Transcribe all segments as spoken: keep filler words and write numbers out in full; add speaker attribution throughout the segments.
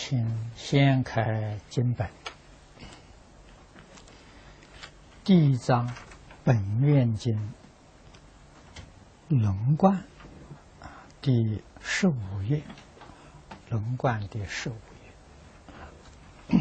Speaker 1: 请掀开经本，《地藏本愿经》轮贯第十五页，轮贯第十五页。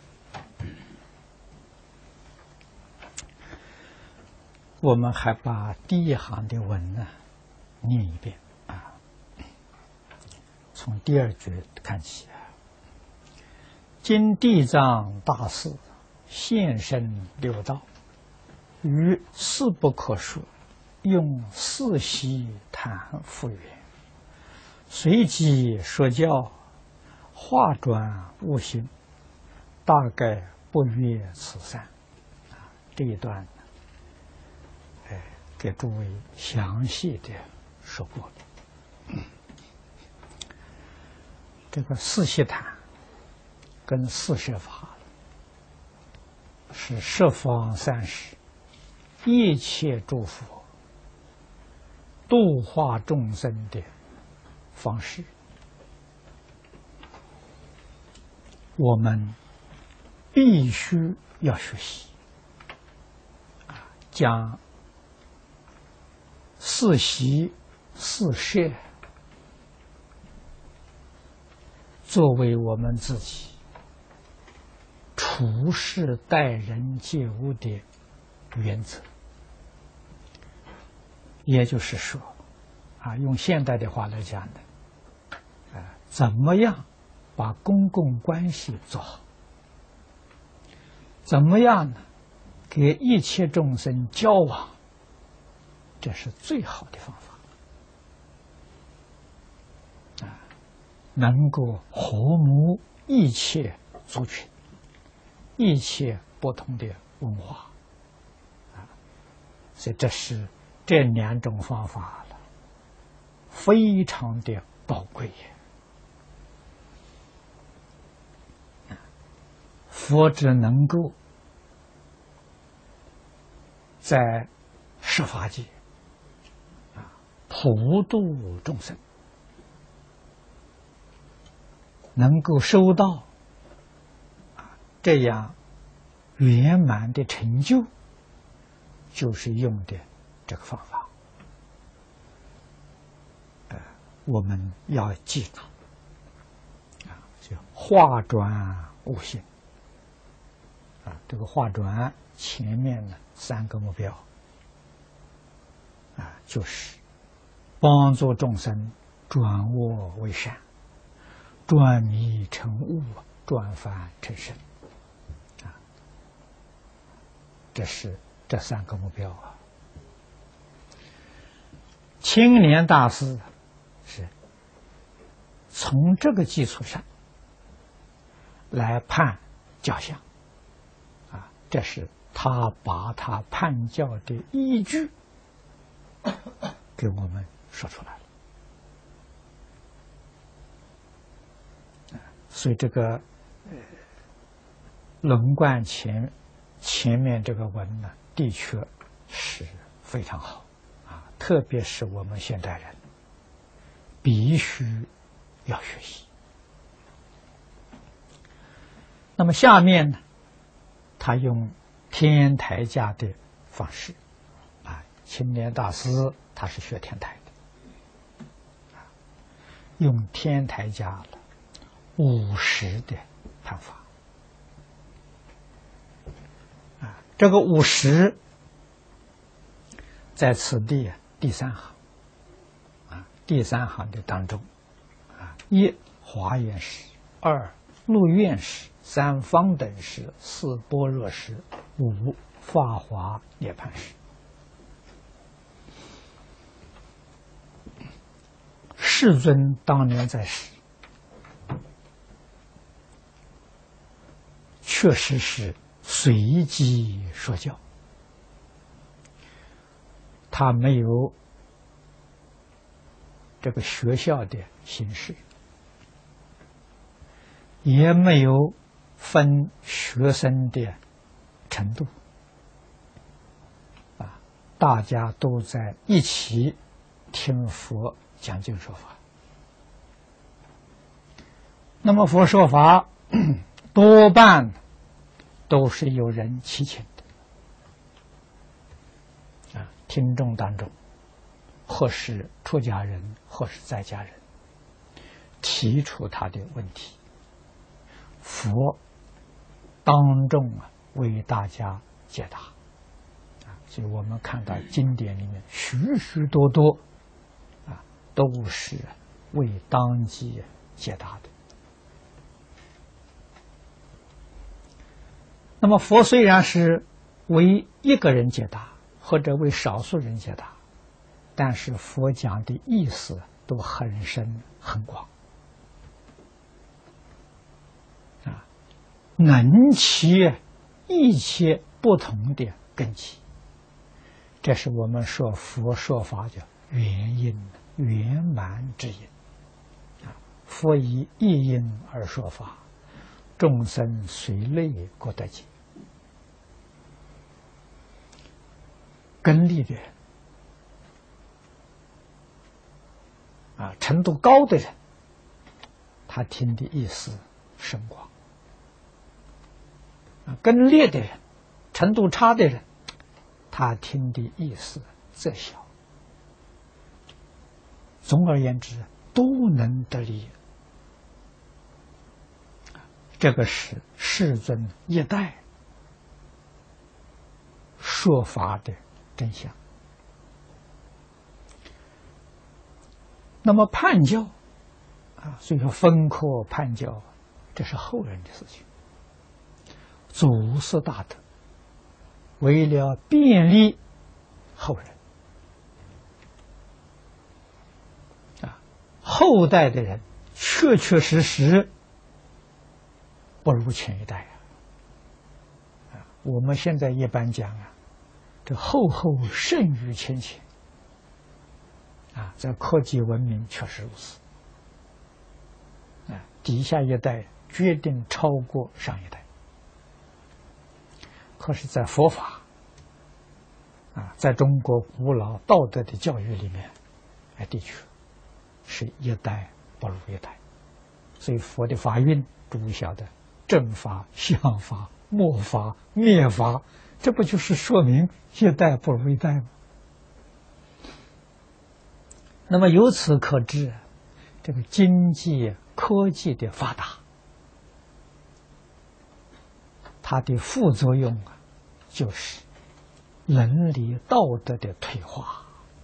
Speaker 1: 我们还把第一行的文呢念一遍啊，从第二句看起啊。今地藏大士现身六道，于事不可说，用四悉谈复原，随即说教，化转悟性，大概不越此三。啊，这一段呢，哎，给诸位详细的说过了。嗯、这个四悉谈跟四摄法是十方三世一切诸佛度化众生的方式，我们必须要学习，将四悉四摄作为我们自己处事待人接物的原则。也就是说，啊，用现代的话来讲呢，啊，怎么样把公共关系做好？怎么样呢？给一切众生交往，这是最好的方法。啊，能够和睦一切族群。一切不同的文化，啊，所以这是这两种方法了，非常的宝贵。佛只能够在十法界啊普度众生，能够收到这样圆满的成就，就是用的这个方法。呃，我们要记住，啊，就化转悟性。啊，这个化转前面呢三个目标，啊，就是帮助众生转恶为善，转迷成悟，转凡成圣。这是这三个目标啊。青莲大师是从这个基础上来判教相啊，这是他把他判教的依据给我们说出来了。所以这个呃轮贯前前面这个文呢，的确是非常好啊，特别是我们现代人必须要学习。那么下面呢，他用天台家的方式啊，青莲大师他是学天台的，啊，用天台家了五十的判法。这个五十在此地第三行啊，第三行的当中啊，一华严时，二入院时，三方等时，四般若时，五法华涅槃时。世尊当年在世，确实是随机说教，他没有这个学校的形式，也没有分学生的程度，啊，大家都在一起听佛讲经说法， 那么佛说法多半都是有人祈请的啊，听众当中或是出家人或是在家人提出他的问题，佛当众啊为大家解答啊，所以我们看到经典里面许许多多啊都是为当机解答的。那么佛虽然是为一个人解答或者为少数人解答，但是佛讲的意思都很深很广啊，能起一切不同的根基，这是我们说佛说法叫圆因圆满之因啊。佛以一因而说法，众生随类各得解。根利的人啊，程度高的人，他听的意思深广；啊，根劣的人，程度差的人，他听的意思则小。总而言之，都能得利。这个是世尊一代说法的真相。那么判教啊，所以说分科判教，这是后人的事情。祖师大德为了便利后人啊，后代的人确确实实不如前一代啊。啊，我们现在一般讲啊，这后后胜于前前啊，在科技文明确实如此啊，底下一代决定超过上一代。可是，在佛法啊，在中国古老道德的教育里面，哎，的确是一代不如一代。所以佛的法运，诸位晓得，正法、相法、末法、灭法，这不就是说明一代不如一代吗？那么由此可知，这个经济科技的发达，它的副作用啊，就是伦理道德的退化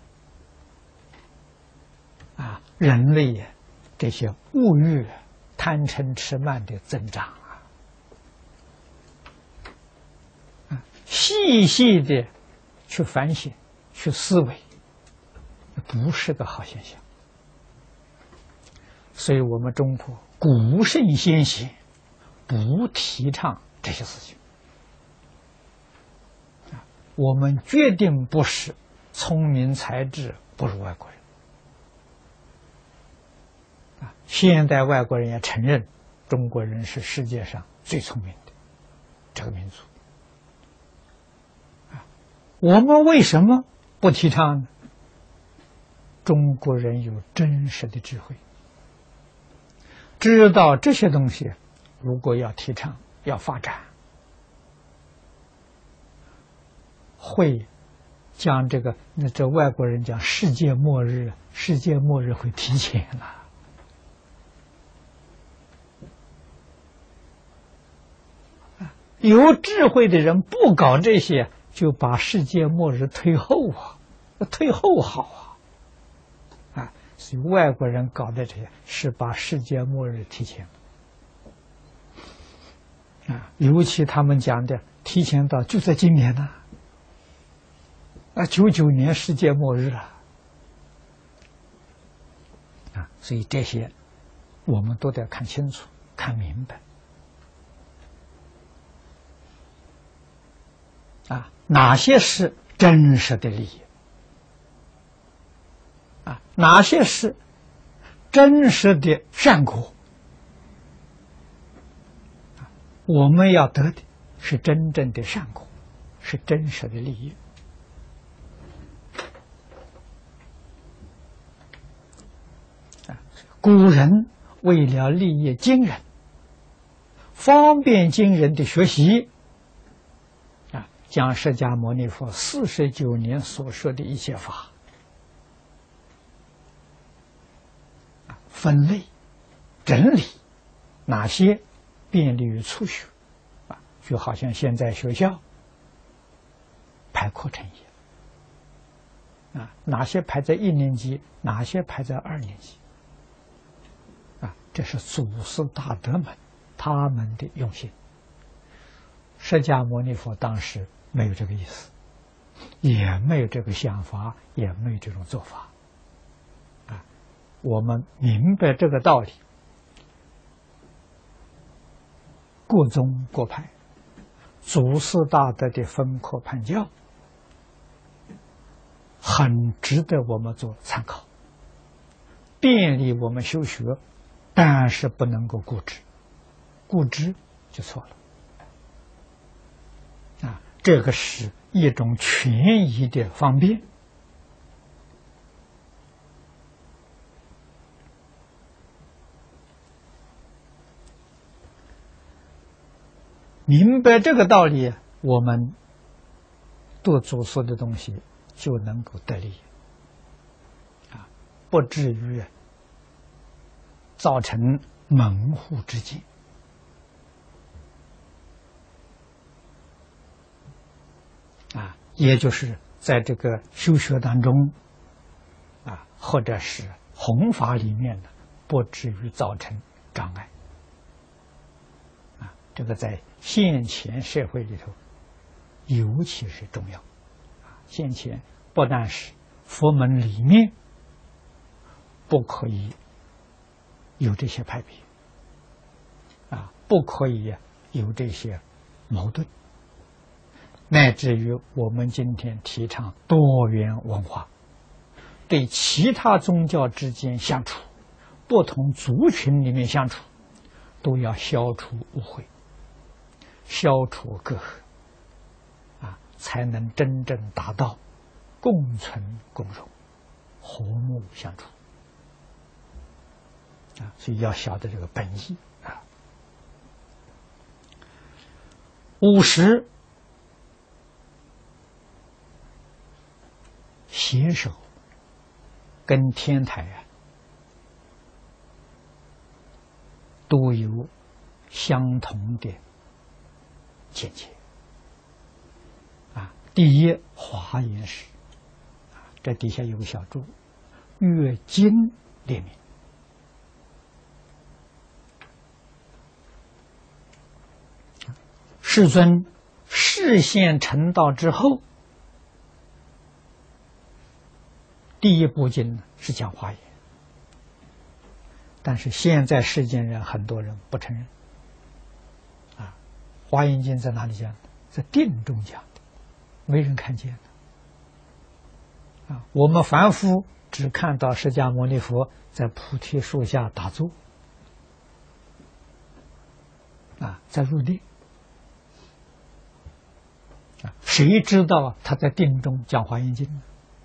Speaker 1: 啊，人类这些物欲、贪嗔痴慢的增长啊，啊，细细的去反省、去思维，不是个好现象。所以我们中国古圣先贤不提倡这些事情。我们决定不是聪明才智不如外国人啊！现代外国人也承认，中国人是世界上最聪明的这个民族啊！我们为什么不提倡呢？中国人有真实的智慧，知道这些东西，如果要提倡、要发展，会将这个那这外国人讲世界末日，世界末日会提前了。有智慧的人不搞这些，就把世界末日推后啊，推后好啊，啊，所以外国人搞的这些是把世界末日提前啊，尤其他们讲的提前到就在今年呢。啊，九九年世界末日了，啊，所以这些我们都得看清楚、看明白，啊，哪些是真实的利益，啊，哪些是真实的善果，啊，我们要得的是真正的善果，是真实的利益。古人为了利益经人，方便经人的学习，啊，将释迦牟尼佛四十九年所说的一切法，啊，分类、整理，哪些便利于初学，啊，就好像现在学校排课程一样，啊，哪些排在一年级，哪些排在二年级，啊，这是祖师大德们他们的用心。释迦牟尼佛当时没有这个意思，也没有这个想法，也没有这种做法，啊，我们明白这个道理，各宗各派祖师大德的分科判教，很值得我们做参考，便利我们修学，但是不能够固执，固执就错了。啊，这个是一种权宜的方便。明白这个道理，我们读祖师的东西就能够得利，啊，不至于造成门户之见。啊，也就是在这个修学当中，啊，或者是弘法里面呢，不至于造成障碍。啊，这个在现前社会里头尤其是重要。啊，现前不但是佛门里面不可以有这些派别，啊，不可以有这些矛盾。乃至于我们今天提倡多元文化，对其他宗教之间相处，不同族群里面相处，都要消除误会，消除隔阂，啊，才能真正达到共存共荣、和睦相处。啊，所以要晓得这个本意啊。五十。携手跟天台啊，都有相同的见解啊。第一，华严时，啊，这底下有个小注，阅经列名。世尊示现成道之后，第一部经是讲华严，但是现在世间人很多人不承认。啊，华严经在哪里讲的？在定中讲的，没人看见的。啊，我们凡夫只看到释迦牟尼佛在菩提树下打坐，啊，在入定。啊，谁知道他在定中讲华严经呢？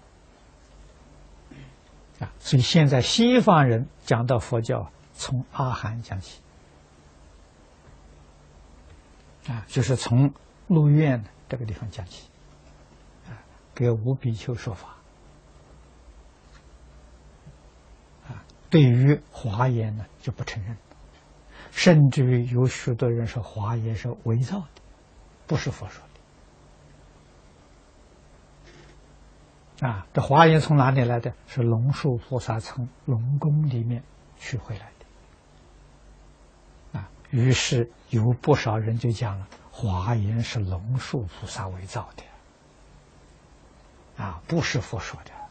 Speaker 1: 啊，所以现在西方人讲到佛教，从阿含讲起，啊，就是从鹿苑这个地方讲起，啊，给五比丘说法，啊，对于华严呢就不承认，甚至于有许多人说华严是伪造的，不是佛说的。啊，这华严从哪里来的？是龙树菩萨从龙宫里面取回来的。啊，于是有不少人就讲了，华严是龙树菩萨伪造的，啊，不是佛说的。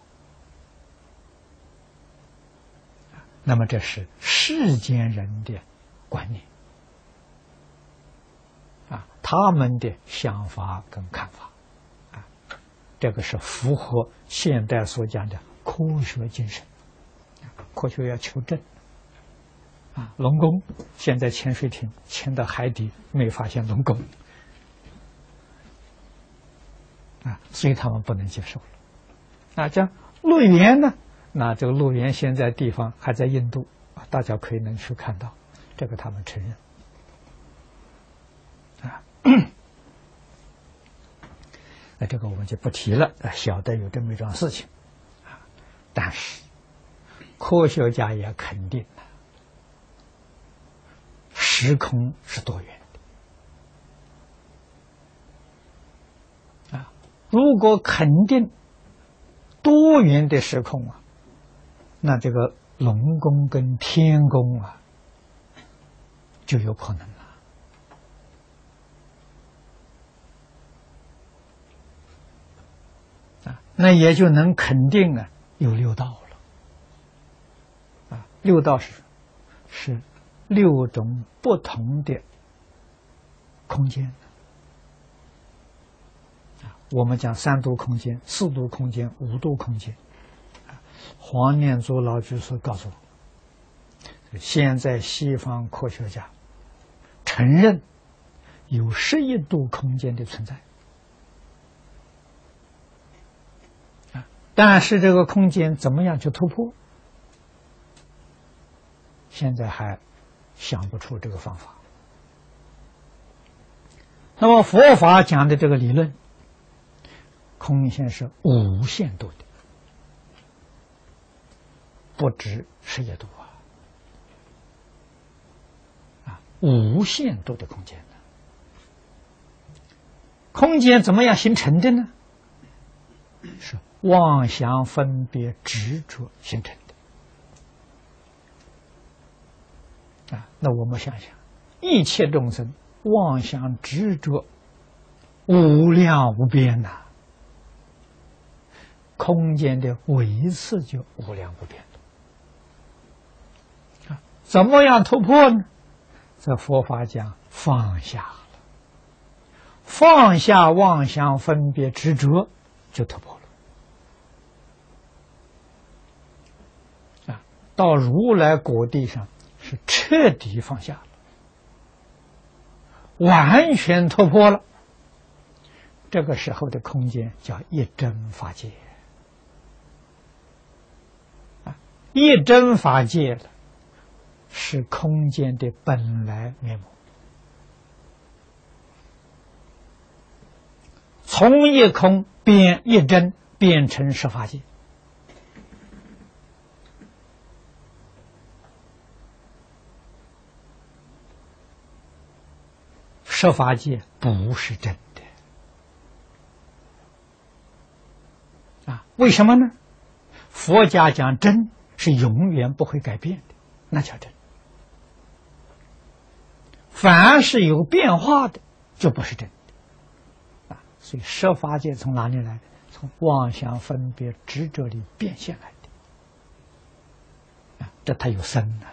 Speaker 1: 那么这是世间人的观念，啊，他们的想法跟看法。这个是符合现代所讲的科学精神，科学要求证。啊，龙宫现在潜水艇潜到海底没发现龙宫，啊，所以他们不能接受了。啊，这鹿园呢？那这个鹿园现在地方还在印度， 大家可以能去看到，这个他们承认啊。那这个我们就不提了，晓得有这么一桩事情啊。但是科学家也肯定了，时空是多元的啊。如果肯定多元的时空啊，那这个龙宫跟天宫啊就有可能了啊，那也就能肯定啊有六道了啊。六道是是六种不同的空间啊。我们讲三度空间、四度空间、五度空间。黄念祖老居士告诉我，现在西方科学家承认有十一度空间的存在啊，但是这个空间怎么样去突破，现在还想不出这个方法。那么佛法讲的这个理论，空间是无限度的，不止十一度啊，啊，无限度的空间呢。空间怎么样形成的呢？是妄想分别执着形成的啊。那我们想想，一切众生妄想执着无量无边呐、啊，空间的维次就无量无边了啊。怎么样突破呢？这佛法讲放下了，放下妄想分别执着，就突破了啊。到如来果地上是彻底放下了，完全突破了。这个时候的空间叫一真法界啊，一真法界了，是空间的本来面目。从一空变一真，变成十法界。十法界不是真的啊？为什么呢？佛家讲真是永远不会改变的，那叫真。凡是有变化的，就不是真的啊。所以十法界从哪里来的？从妄想分别执着里变现来的啊，这它有生啊。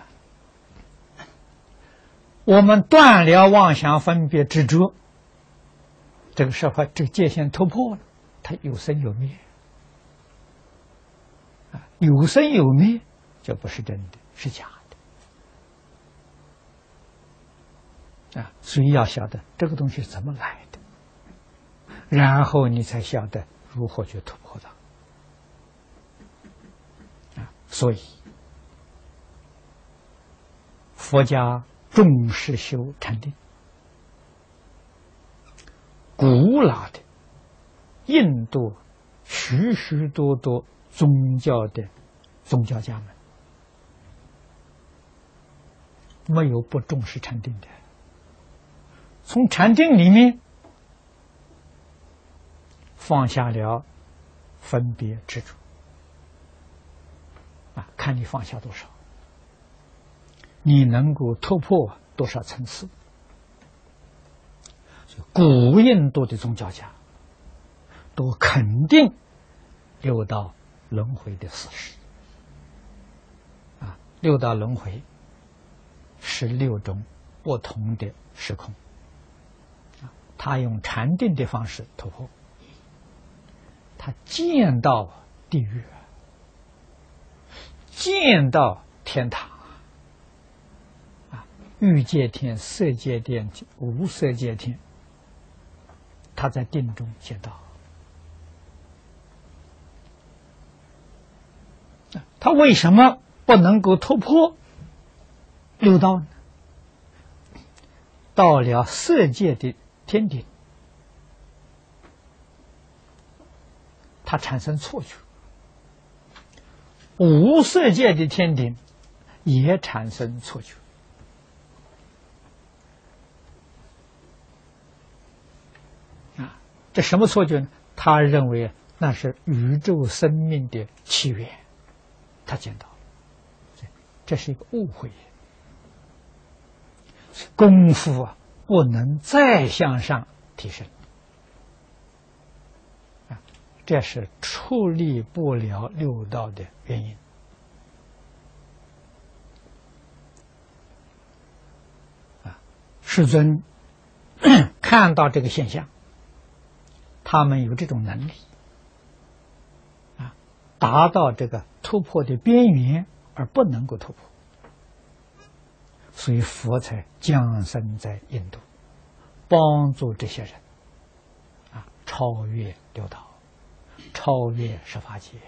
Speaker 1: 我们断了妄想分别执着，这个十法这个界限突破了，它有生有灭啊，有生有灭就不是真的，是假的啊。所以要晓得这个东西是怎么来的，然后你才晓得如何去突破它啊。所以佛家重视修禅定，古老的印度许许多多宗教的宗教家们没有不重视禅定的。从禅定里面放下了分别执着啊，看你放下多少，你能够突破多少层次。古印度的宗教家都肯定六道轮回的事实啊，六道轮回是六种不同的时空啊，他用禅定的方式突破，他见到地狱，见到天堂，欲界天、色界天、无色界天，他在定中见到。他为什么不能够突破？ 六道呢，到了色界的天顶，它产生错觉；无色界的天顶也产生错觉。啊，这什么错觉呢？他认为那是宇宙生命的起源，他见到了，这是一个误会。功夫啊，不能再向上提升，啊，这是处理不了六道的原因。啊，世尊看到这个现象，他们有这种能力，啊，达到这个突破的边缘而不能够突破。所以佛才降生在印度，帮助这些人啊超越六道，超越十法界。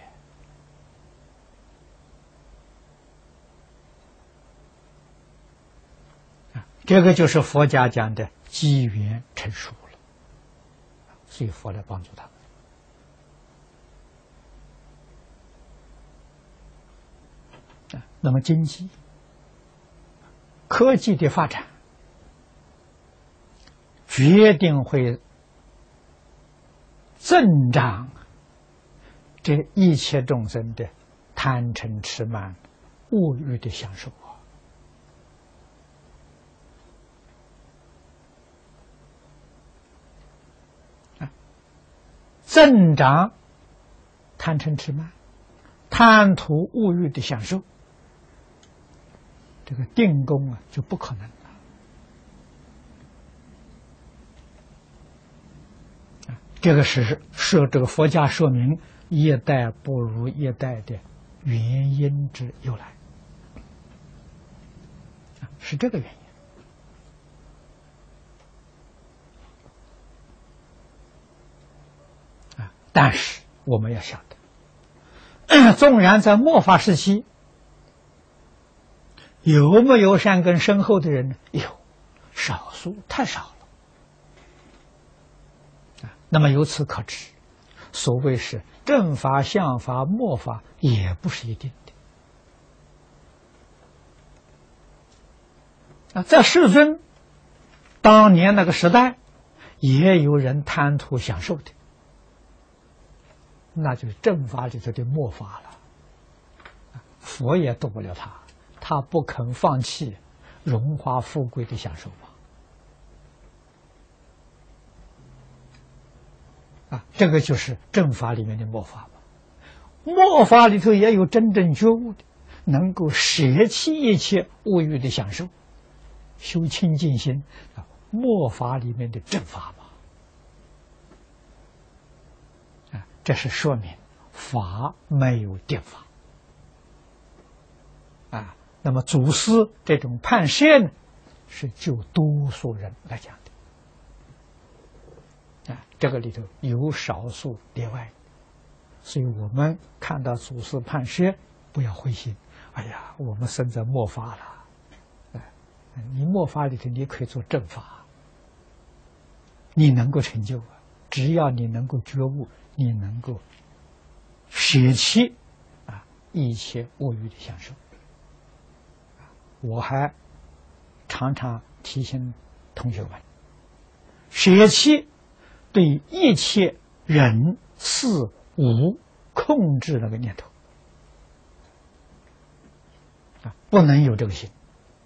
Speaker 1: 啊，这个就是佛家讲的机缘成熟了，所以佛来帮助他们。啊，那么经济。科技的发展决定会增长这一切众生的贪嗔痴慢物欲的享受啊，增长贪嗔痴慢、贪图物欲的享受。这个定功啊，就不可能了。啊，这个是是这个佛家说明一代不如一代的原因之由来，啊，是这个原因。啊，但是我们要晓得，纵然在末法时期。有没有善根深厚的人呢？有，少数，太少了。那么由此可知，所谓是正法、相法、末法，也不是一定的。啊，在世尊当年那个时代，也有人贪图享受的，那就是正法里头的末法了。佛也度不了他。他不肯放弃荣华富贵的享受吧？啊，这个就是正法里面的末法吧。末法里头也有真正觉悟的，能够舍弃一切物欲的享受，修清净心啊。末法里面的正法吧。啊，这是说明法没有定法。啊。那么祖师这种判摄呢，是就多数人来讲的，啊，这个里头有少数例外，所以我们看到祖师判摄，不要灰心。哎呀，我们生在末法了，哎，你末法里头你可以做正法，你能够成就啊，只要你能够觉悟，你能够舍弃啊一切物欲的享受。我还常常提醒同学们，舍弃对一切人事物控制那个念头啊，不能有这个心。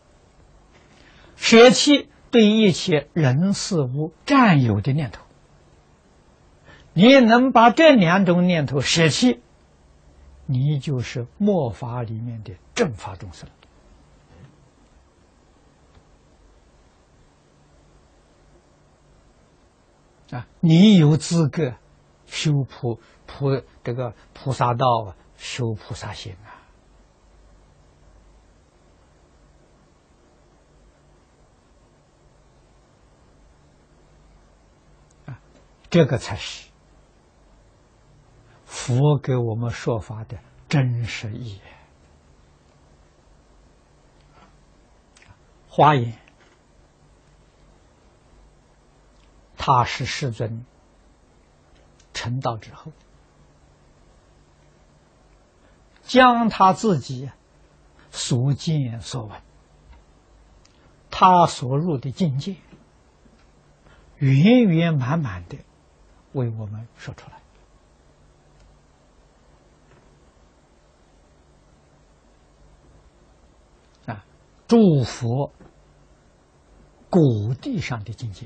Speaker 1: 舍弃对一切人事物占有的念头，你能把这两种念头舍弃，你就是末法里面的正法众生。啊，你有资格修菩菩这个菩萨道啊，修菩萨心啊！啊，这个才是佛给我们说法的真实意义。 华严，他是世尊成道之后，将他自己所见所闻，他所入的境界，圆圆满满的为我们说出来。啊，诸佛果地上的境界，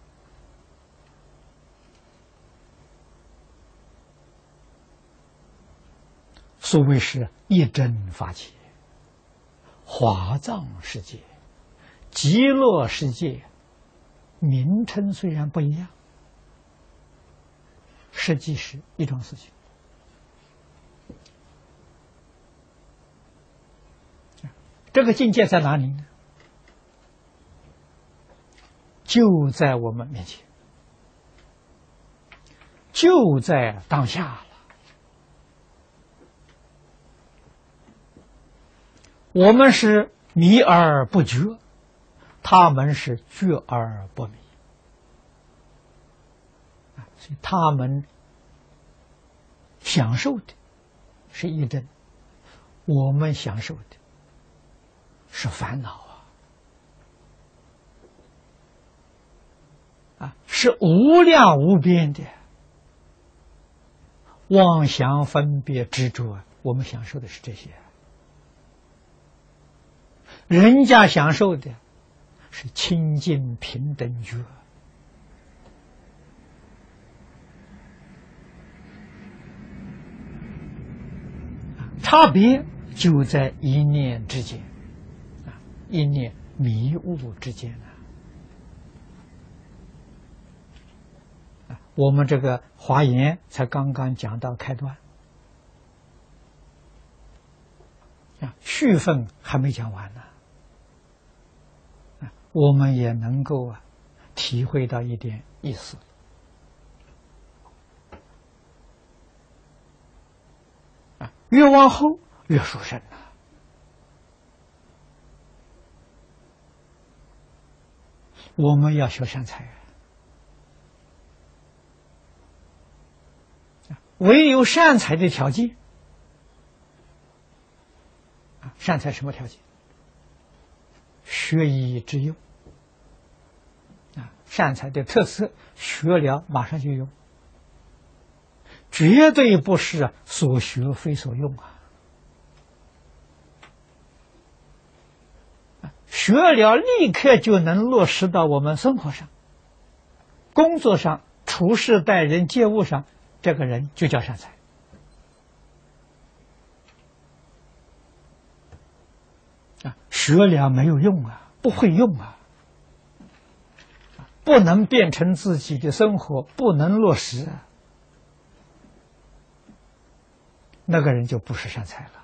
Speaker 1: 所谓是一真法界、华藏世界、极乐世界，名称虽然不一样，实际是一桩事情。这个境界在哪里呢？就在我们面前，就在当下了。我们是迷而不觉，他们是觉而不迷。所以他们享受的是一真，我们享受的是烦恼啊！啊，是无量无边的妄想分别执着啊！我们享受的是这些，人家享受的是清净平等觉。差别就在一念之间，啊，一念迷雾之间啊。啊，我们这个华严才刚刚讲到开端，啊，续分还没讲完呢。啊，我们也能够啊体会到一点意思。越往后越殊胜啊！我们要学善财啊，唯有善财的条件啊，善财什么条件？学以致用啊，善财的特色，学了马上就用。绝对不是啊，所学非所用啊！学了立刻就能落实到我们生活上、工作上、处事待人接物上，这个人就叫善财。啊，学了没有用啊，不会用啊，不能变成自己的生活，不能落实啊。那个人就不是善财了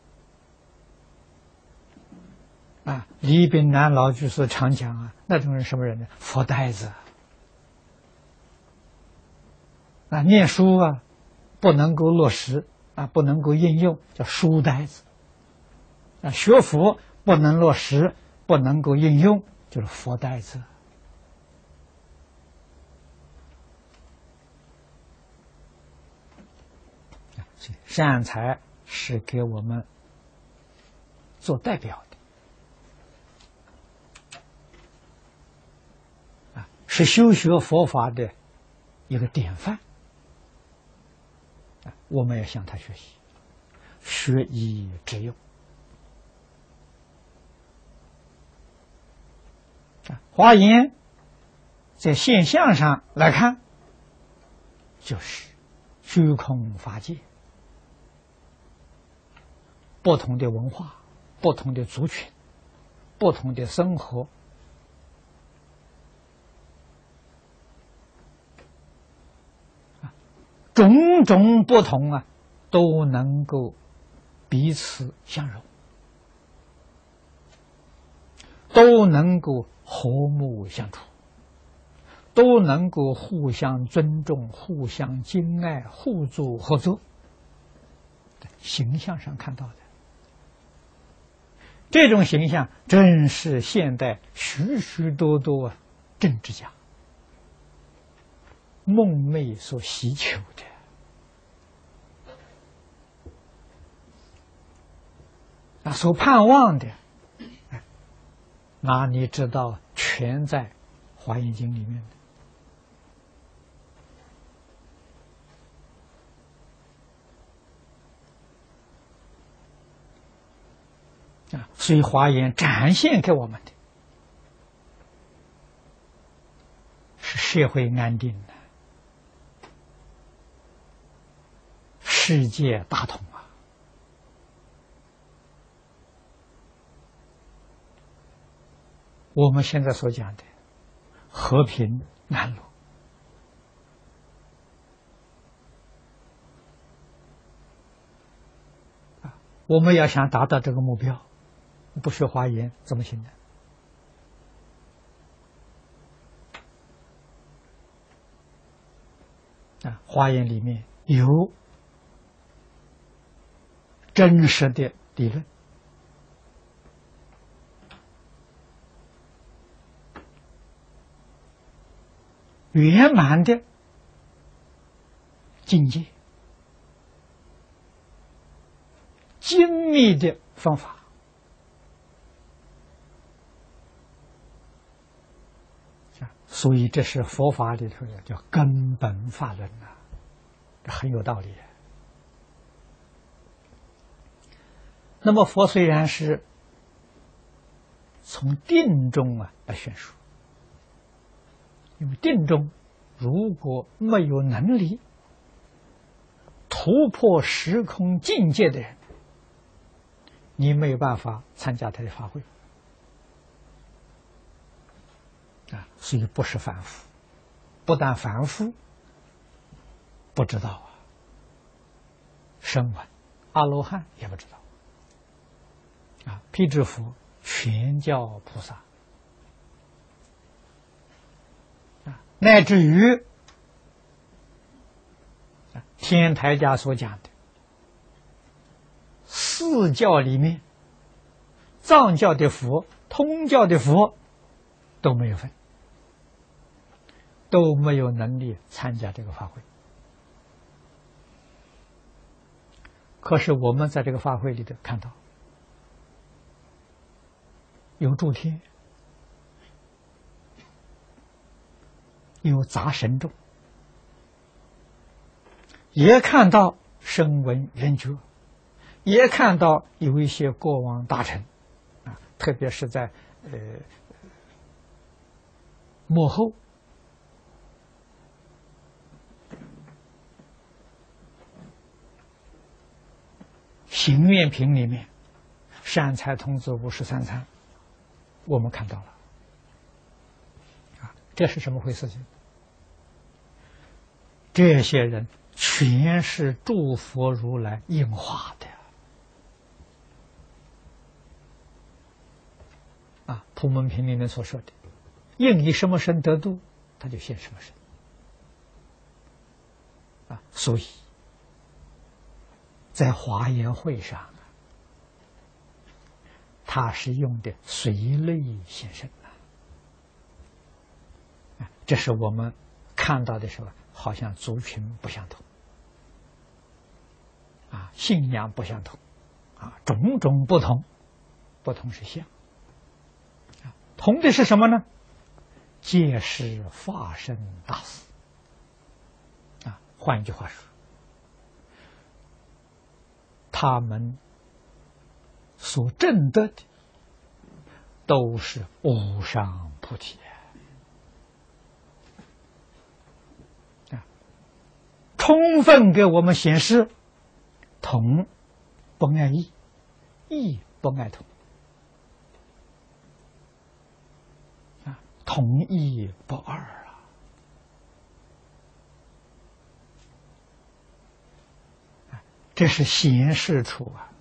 Speaker 1: 啊！李炳南老居士常讲啊，那种人什么人呢？佛呆子啊，念书啊不能够落实啊，不能够应用，叫书呆子啊；学佛不能落实，不能够应用，就是佛呆子。善财是给我们做代表的啊，是修学佛法的一个典范啊，我们要向他学习，学以致用啊。华严在现象上来看，就是虚空法界。不同的文化、不同的族群、不同的生活，种种不同啊，都能够彼此相融，都能够和睦相处，都能够互相尊重、互相敬爱、互助合作。形象上看到的。 这种形象正是现代许许多多政治家梦寐所希求的。啊，所盼望的，那你知道，全在《华严经》里面的啊。所以，《华严》展现给我们的是社会安定的，世界大同。我们现在所讲的和平安乐，啊，我们要想达到这个目标，不学华严怎么行呢？啊，华严里面有真实的理论。圆满的境界，精密的方法，所以这是佛法里头的叫根本法论呐，这很有道理。那么佛虽然是从定中啊来宣说。因为定中如果没有能力突破时空境界的人，你没有办法参加他的法会啊，所以不是凡夫，不但凡夫不知道啊，声闻、阿罗汉也不知道啊，辟支佛、全教菩萨。乃至于天台家所讲的四教里面，藏教的佛、通教的佛都没有分，都没有能力参加这个法会。可是我们在这个法会里头看到，有诸天，有杂神众，也看到声闻缘觉，也看到有一些国王大臣啊，特别是在呃幕后行愿品里面，善财童子五十三参，我们看到了啊，这是什么回事情？这些人全是诸佛如来应化的啊，《普门品》里面所说的，应以什么身得度，他就现什么身啊。所以，在华严会上，他是用的随类现身啊，这是我们看到的时候，好像族群不相同啊，信仰不相同啊，种种不同，不同是相啊，同的是什么呢？皆是法身大士啊。换一句话说，他们所证得的都是无上菩提啊，充分给我们显示同不爱异，异不爱同啊，同异不二啊。这是显示出啊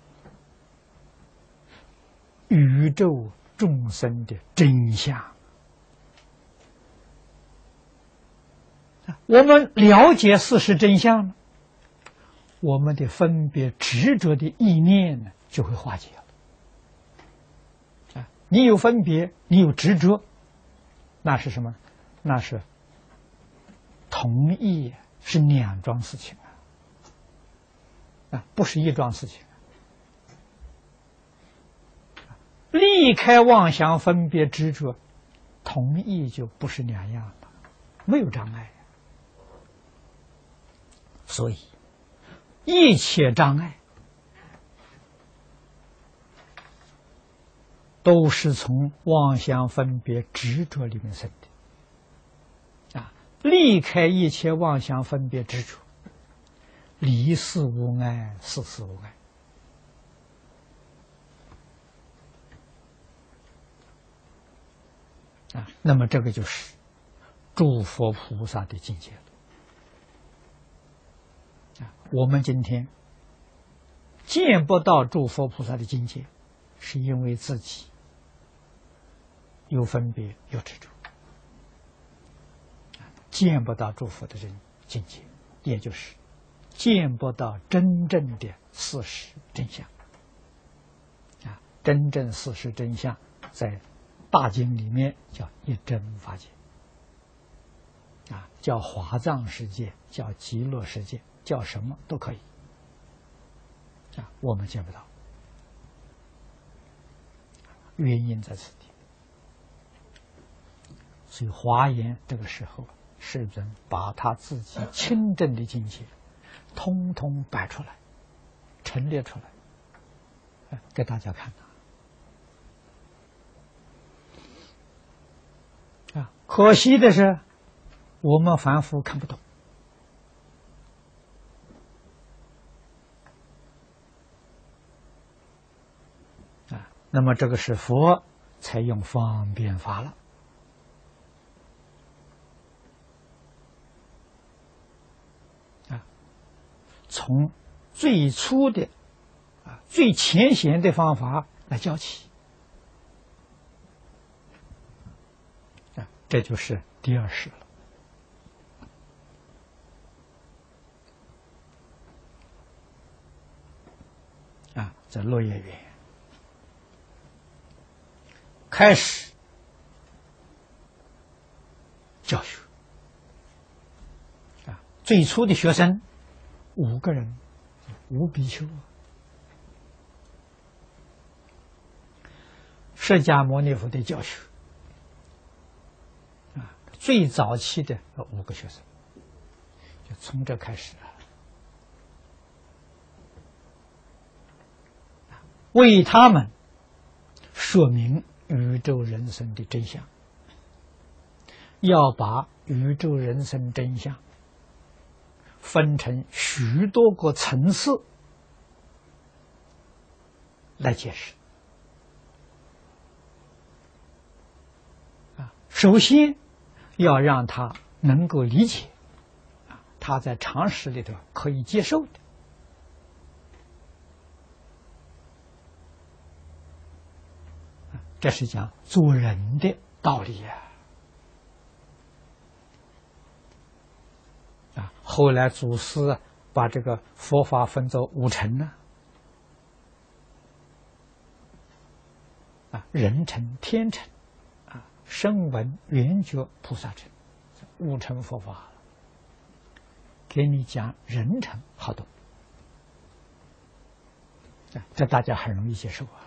Speaker 1: 宇宙众生的真相。我们了解事实真相了，我们的分别执着的意念呢就会化解了你有分别，你有执着，那是什么？那是同一，是两桩事情啊，啊，不是一桩事情。离开妄想分别执着，同意就不是两样了，没有障碍。所以一切障碍都是从妄想分别执着里面生的啊！离开一切妄想分别执着，离事无碍，事事无碍。啊，那么这个就是诸佛菩萨的境界了。啊，我们今天见不到诸佛菩萨的境界，是因为自己有分别、有执着，见不到诸佛的真境界，也就是见不到真正的事实真相。啊，真正事实真相在大经里面叫一真法界，啊，叫华藏世界，叫极乐世界，叫什么都可以，啊，我们见不到，原因在此地。所以华严这个时候，世尊把他自己清正的境界，通通摆出来，陈列出来，给大家看。啊，可惜的是，我们凡夫看不懂。啊，那么这个是佛才用方便法了。啊，从最初的啊最浅显的方法来教起。这就是第二世了。啊，在落叶园开始教学。啊，最初的学生五个人，五比丘。释迦牟尼佛的教学。最早期的五个学生，就从这开始了，为他们说明宇宙人生的真相，要把宇宙人生真相分成许多个层次来解释。啊，首先要让他能够理解，啊，他在常识里头可以接受的，这是讲做人的道理呀。啊，后来祖师把这个佛法分作五乘呢，啊，人乘、天乘。声闻缘觉菩萨乘，五乘佛法了。给你讲人乘好懂，这大家很容易接受啊。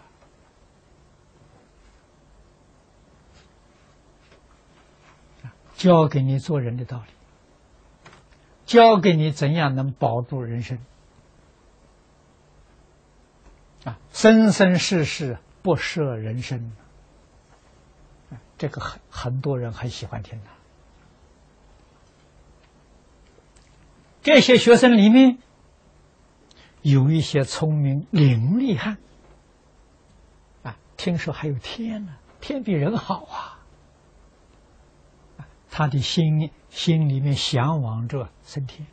Speaker 1: 教给你做人的道理，教给你怎样能保住人生啊，生生世世不舍人生。这个很很多人很喜欢听的。这些学生里面有一些聪明伶俐汉啊，听说还有天呢，天比人好啊。他的心心里面向往着升天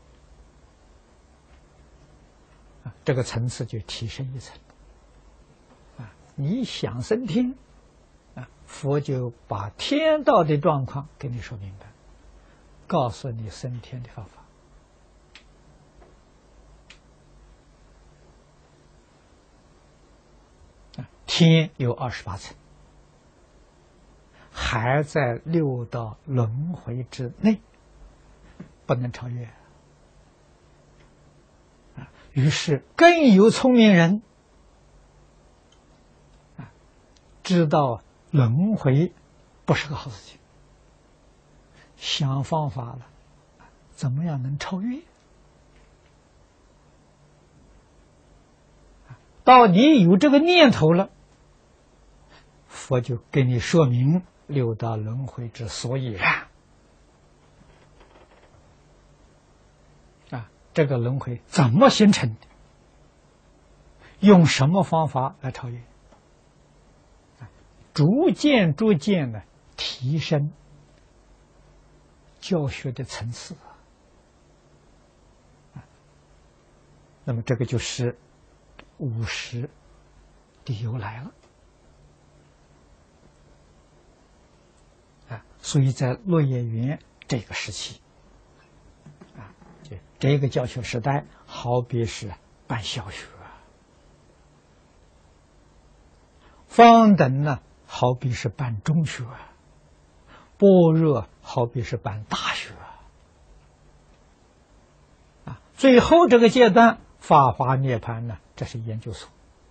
Speaker 1: 啊，这个层次就提升一层啊。你想升天啊，佛就把天道的状况给你说明白，告诉你升天的方法。天有二十八层， 还在六道轮回之内，不能超越。于是更有聪明人知道轮回不是个好事情，想方法了，怎么样能超越？到你有这个念头了，佛就给你说明六道轮回之所以然。啊，这个轮回怎么形成的？用什么方法来超越？逐渐逐渐的提升教学的层次。那么这个就是五十的由来了。啊，所以在落叶园这个时期，啊，这这个教学时代，好比是办小学，方等呢，好比是办中学，般若好比是办大学，啊，最后这个阶段，法华涅槃呢，这是研究所。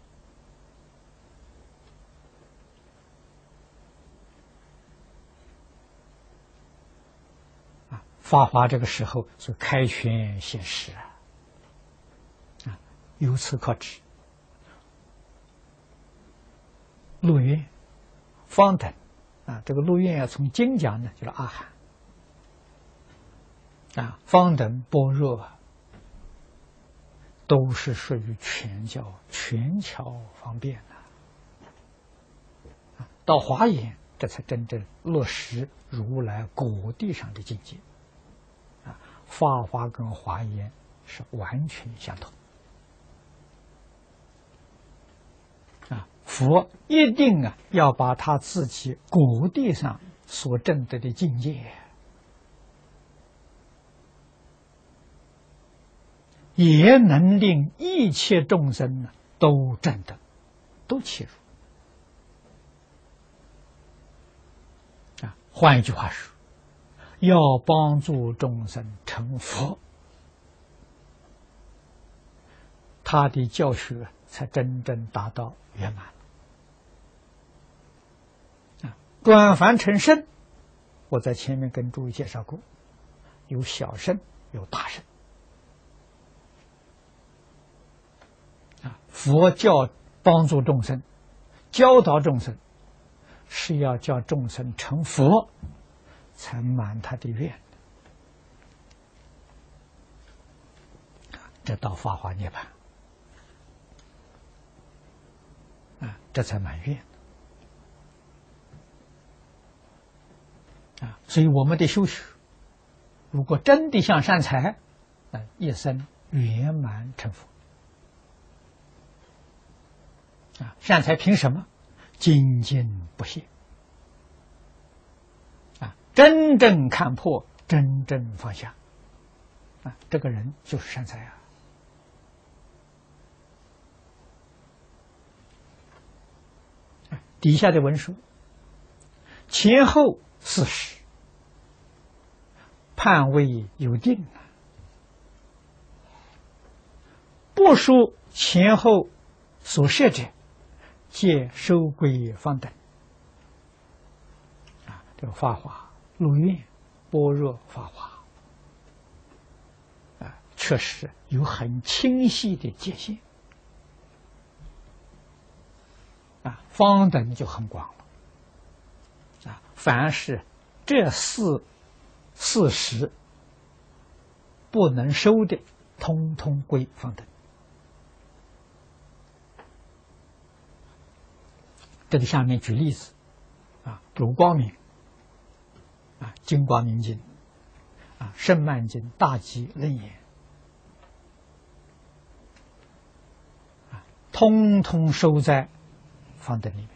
Speaker 1: 啊，法华这个时候是开权现实啊，啊，由此可知，鹿苑、方等啊，这个鹿苑要从经讲呢，就是阿含啊，方等、般若都是属于全教全巧方便的。啊，到华严，这才真正落实如来果地上的境界。啊，法华跟华严是完全相同。啊，佛一定啊要把他自己果地上所证得的境界，也能令一切众生呢都证得，都切入。啊，换一句话说，要帮助众生成佛，他的教学才真正达到圆满。啊，转凡成圣，我在前面跟诸位介绍过，有小圣，有大圣。啊，佛教帮助众生，教导众生，是要叫众生成佛，才满他的愿。这到法华涅槃。啊，这才满愿。啊，所以我们的修学，如果真的像善财，啊，一生圆满成佛。啊，善财凭什么？精进不懈。啊，真正看破，真正放下。啊，这个人就是善财啊。底下的文书，前后四十，判位有定，不输前后所设者，皆收归方等。啊，这个法华、鹿苑、般若、法华，啊，确实有很清晰的界限。啊，方等就很广了。啊，凡是这四四十不能收的，通通归方等。这里下面举例子，啊，如光明，啊，金光明经，啊，圣曼经、大集、楞严，啊，通通收在方等里面。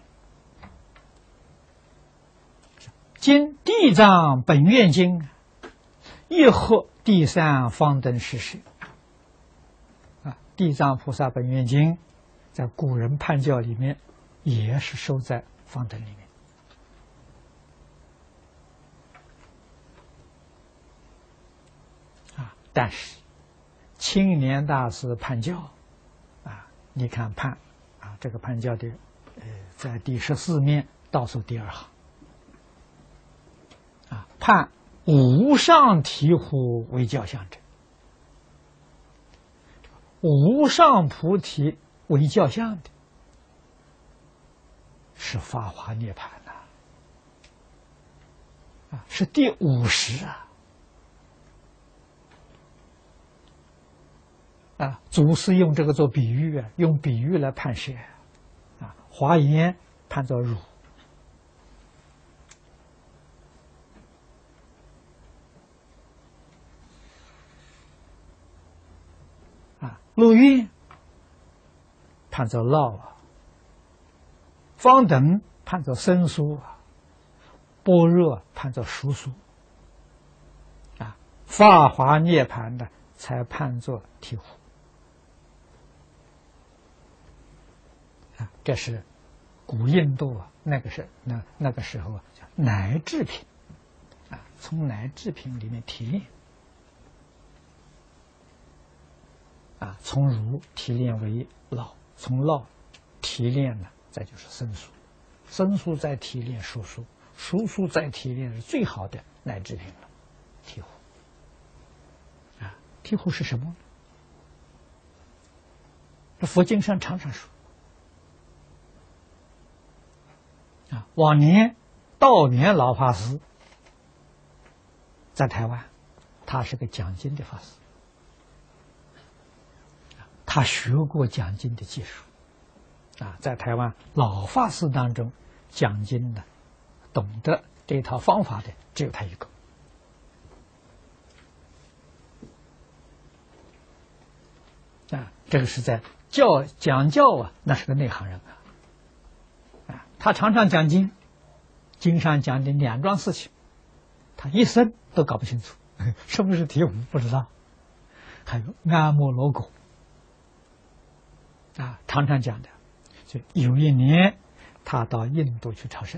Speaker 1: 今地藏本愿经亦合第三方等事实。啊，地藏菩萨本愿经在古人判教里面也是收在方等里面。 但是青年大师判教啊，你看判啊，这个判教的呃，在第十四面倒数第二行啊，判无上醍醐为教相者，无上菩提为教相的是法华涅槃呐、啊，啊，是第五十啊。啊，祖师用这个做比喻啊，用比喻来判谁啊？华严判作汝，啊，陆运判作涝啊，方等判作生疏啊，般若判作熟疏啊，法华涅槃的才判作醍醐。啊，这是古印度啊，那个是那那个时候啊，叫乃至品啊，从乃至品里面提炼啊，从儒提炼为老，从老提炼呢，再就是生疏，生疏再提炼熟疏，熟疏再提炼是最好的乃至品了，醍醐啊，醍醐是什么？这佛经上常常说。啊，往年道元老法师在台湾，他是个讲经的法师，他学过讲经的技术，啊，在台湾老法师当中讲经的，懂得这套方法的只有他一个。啊，这个是在教讲教啊，那是个内行人啊。他常常讲经，经上讲的两桩事情，他一生都搞不清楚，什么是醍醐不知道，还有阿摩罗果啊，常常讲的。就有一年，他到印度去朝圣，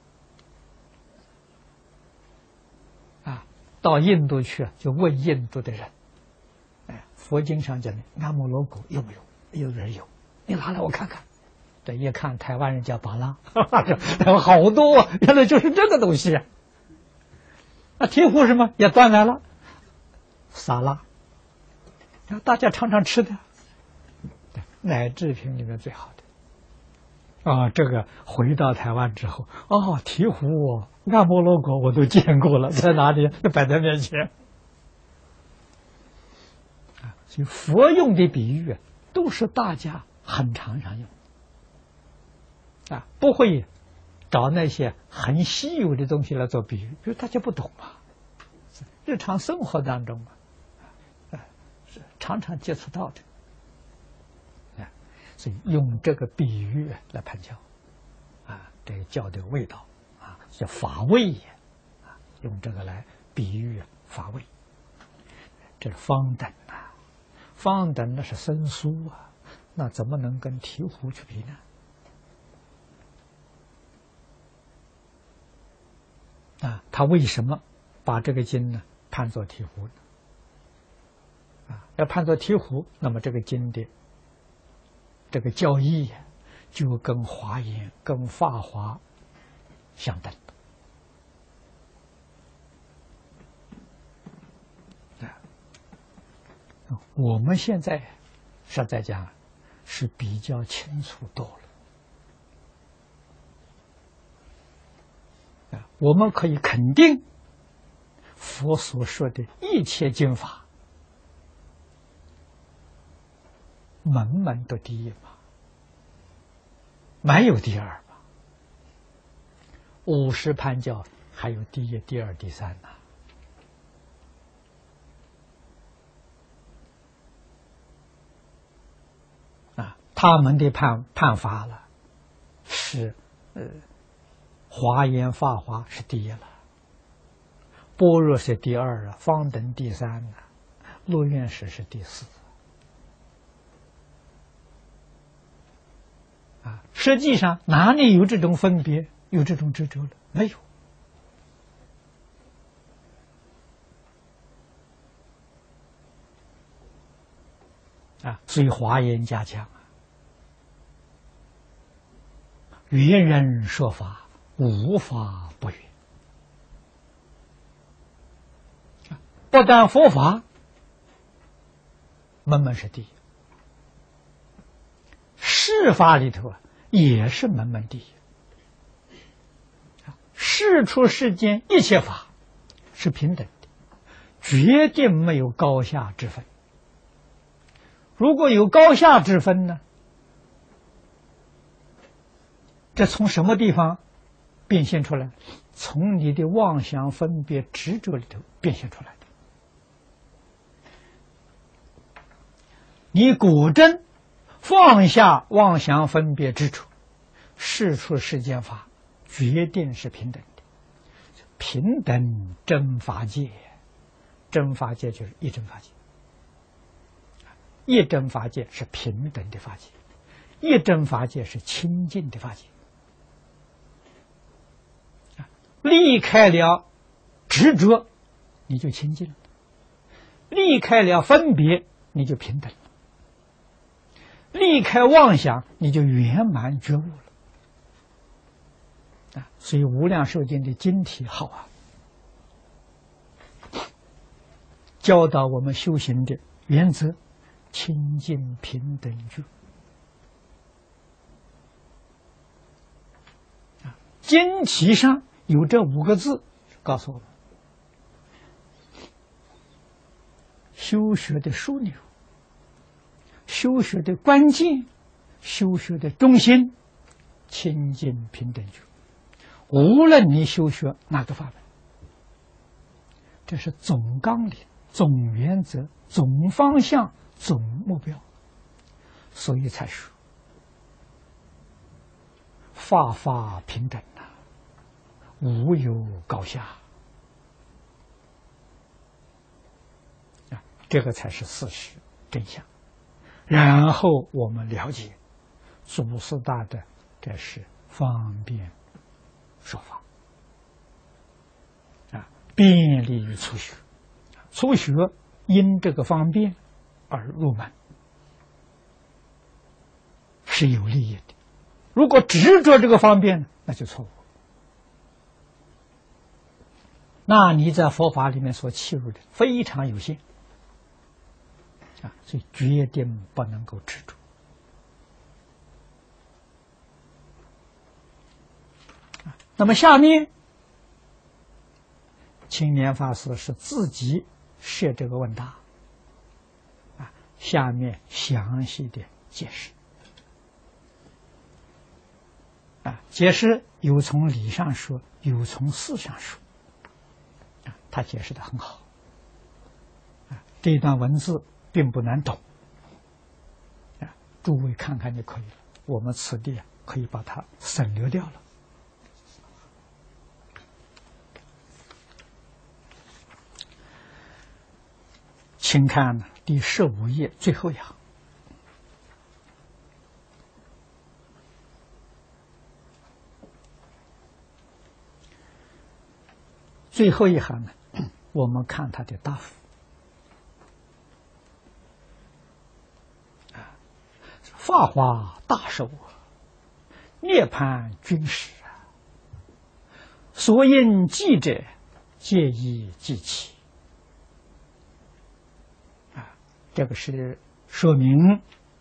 Speaker 1: 啊，到印度去就问印度的人，哎，佛经上讲的阿摩罗果有没有？有人有，你拿来我看看。这一看，台湾人叫巴拉，好多啊！原来就是这个东西啊！那醍醐什么也端来了，沙拉，大家常常吃的，乃至品里面最好的啊！这个回到台湾之后，哦，醍醐、阿摩罗果我都见过了，在哪里？摆在面前啊！所以佛用的比喻啊，都是大家很常常用。啊，不会找那些很稀有的东西来做比喻，因为大家不懂嘛。日常生活当中嘛，啊，是常常接触到的，啊，所以用这个比喻来判教，啊，这个教的味道啊，叫法味也，啊，用这个来比喻法味。这是方等啊，方等那是生疏啊，那怎么能跟醍醐去比呢？啊，他为什么把这个经呢判作醍醐呢？啊，要判作醍醐，那么这个经的这个教义就跟华严、跟法华相等。啊，我们现在实在讲是比较清楚多了。我们可以肯定，佛所说的一切经法，门门都第一嘛，没有第二嘛。五十判教还有第一、第二、第三呢。啊，他们的判判法了，是呃。华严法华是第一了，般若是第二了，方等第三了，落院士是第四。啊，实际上哪里有这种分别，有这种执着了？没有。 啊，所以华严家讲啊，圆人说法，无法不圆。不但佛法门门是第一，世法里头啊也是门门第一。世出世间一切法是平等的，决定没有高下之分。如果有高下之分呢，这从什么地方变现出来？从你的妄想分别执着里头变现出来的。你果真放下妄想分别执着，世出世间法决定是平等的。平等真法界，真法界就是一真法界。一真法界是平等的法界，一真法界是清净的法界。离开了执着，你就清净了；离开了分别，你就平等了；离开妄想，你就圆满觉悟了。啊，所以无量寿经的经题好啊，教导我们修行的原则：清净平等觉。啊，经题上有这五个字，告诉我们修学的枢纽、修学的关键、修学的中心，清净平等觉。无论你修学哪个法门，这是总纲领、总原则、总方向、总目标，所以才说法法平等啊，无有高下啊，这个才是事实真相。然后我们了解祖师大德这是方便说法啊，便利于初学。初学因这个方便而入门，是有利益的。如果执着这个方便，那就错误。那你在佛法里面所契入的非常有限啊，所以决定不能够执着。那么下面，青年法师是自己设这个问答啊，下面详细的解释啊，解释有从理上说，有从事上说啊，他解释的很好啊，这段文字并不难懂啊，诸位看看就可以了。我们此地啊，可以把它省略掉了。请看第十五页最后一行，最后一行呢，我们看他的答复啊，法华大寿，涅槃均实啊，所应记者，皆以记起。这个是说明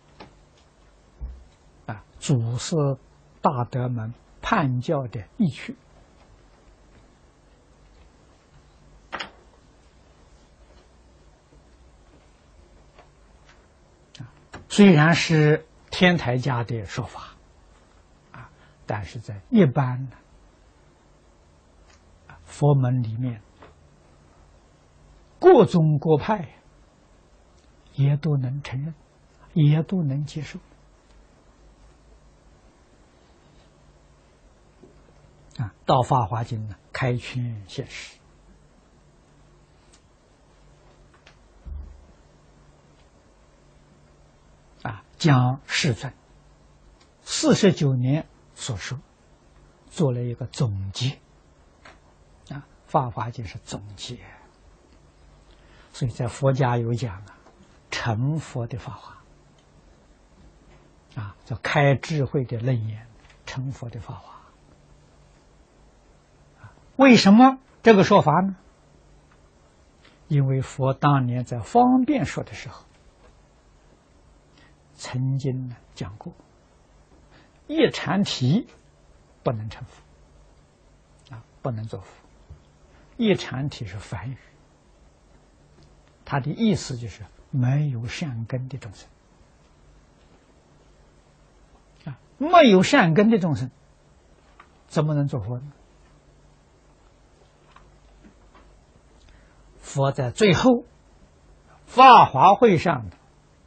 Speaker 1: 啊，祖师大德们判教的意趣。虽然是天台家的说法啊，但是在一般的佛门里面，各宗各派也都能承认，也都能接受啊。到《法华经》呢，开权现实啊，将世尊四十九年所说做了一个总结啊，《法华经》是总结，所以在佛家有讲啊，成佛的法华啊，叫开智慧的楞严，成佛的法华。为什么这个说法呢？因为佛当年在方便说的时候，曾经呢讲过，一禅体不能成佛，啊，不能做佛。一禅体是梵语，它的意思就是没有善根的众生。啊，没有善根的众生，怎么能做佛呢？佛在最后法华会上的，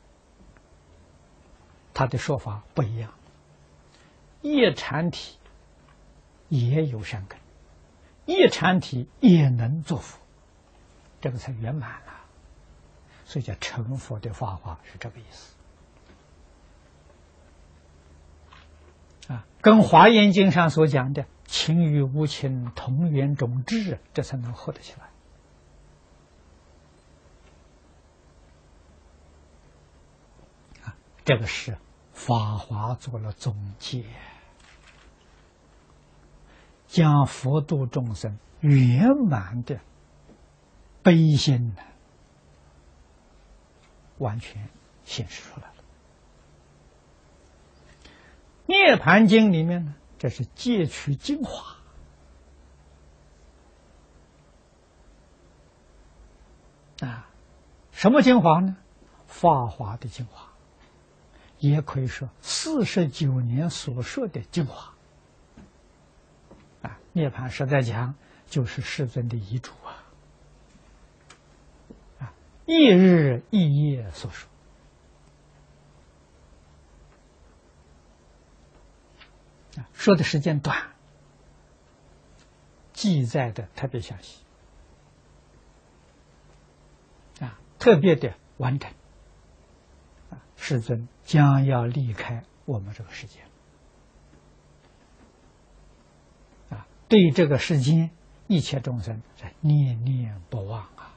Speaker 1: 他的说法不一样。一禅体也有善根，一禅体也能做佛，这个才圆满了。所以叫成佛的法华是这个意思。啊，跟《华严经》上所讲的情与无情同源种智，这才能合得起来。啊，这个是法华做了总结，将佛度众生圆满的悲心呢，完全显示出来了。涅盘经里面呢，这是借取精华，啊，什么精华呢？法华的精华，也可以说四十九年所说的精华。啊，涅盘实在讲，就是世尊的遗嘱啊，啊，一日一夜所说。说的时间短，记载的特别详细，啊，特别的完整。啊，世尊将要离开我们这个世界，啊，对这个世间一切众生是念念不忘啊，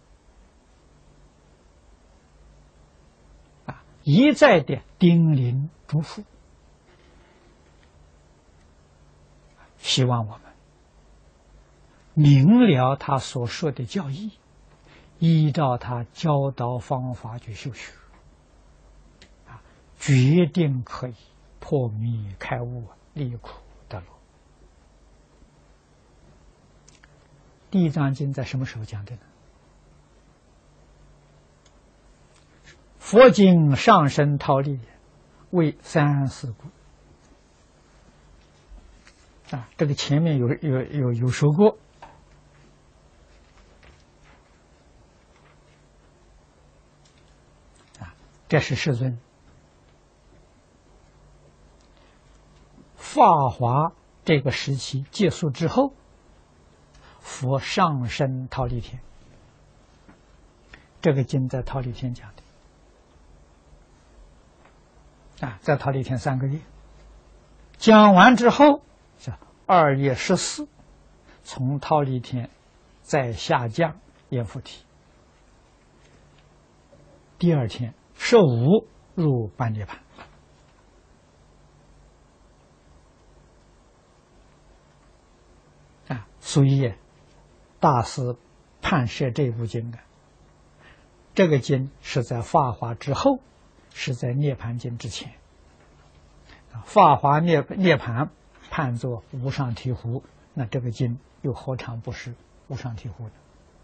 Speaker 1: 啊，一再的叮咛嘱咐。希望我们明了他所说的教义，依照他教导方法去修学，啊，决定可以破迷开悟，离苦得乐。地藏经在什么时候讲的呢？佛经上身忉利为三世故。啊，这个前面有有有有说过，啊，这是世尊法华这个时期结束之后，佛上升忉利天。这个经在忉利天讲的，啊，在忉利天三个月，讲完之后。二月十四，从忉利天再下降阎浮提。第二天十五入般涅盘。啊，所以大师判设这部经啊，这个经是在法华之后，是在涅盘经之前。法华涅涅盘判作无上醍醐，那这个经又何尝不是无上醍醐呢？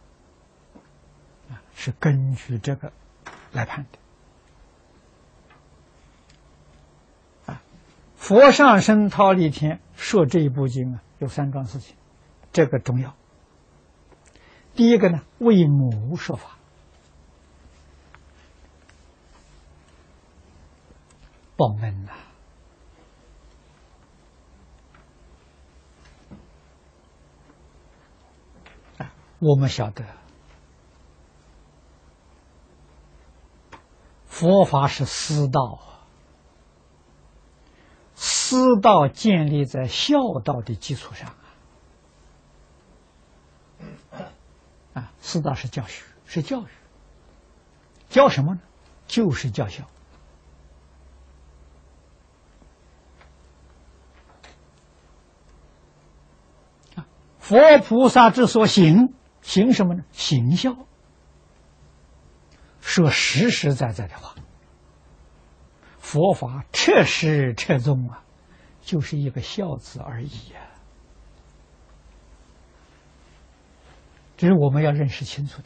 Speaker 1: 啊，是根据这个来判的。啊，佛上升忉利天说这一部经啊，有三桩事情，这个重要。第一个呢，为母说法，报恩呐。我们晓得，佛法是师道，师道建立在孝道的基础上啊，师道是教学，是教育，教什么呢？就是教孝佛菩萨之所行，行什么呢？行孝。说实实在在的话，佛法彻始彻终啊，就是一个孝字而已啊。这是我们要认识清楚的。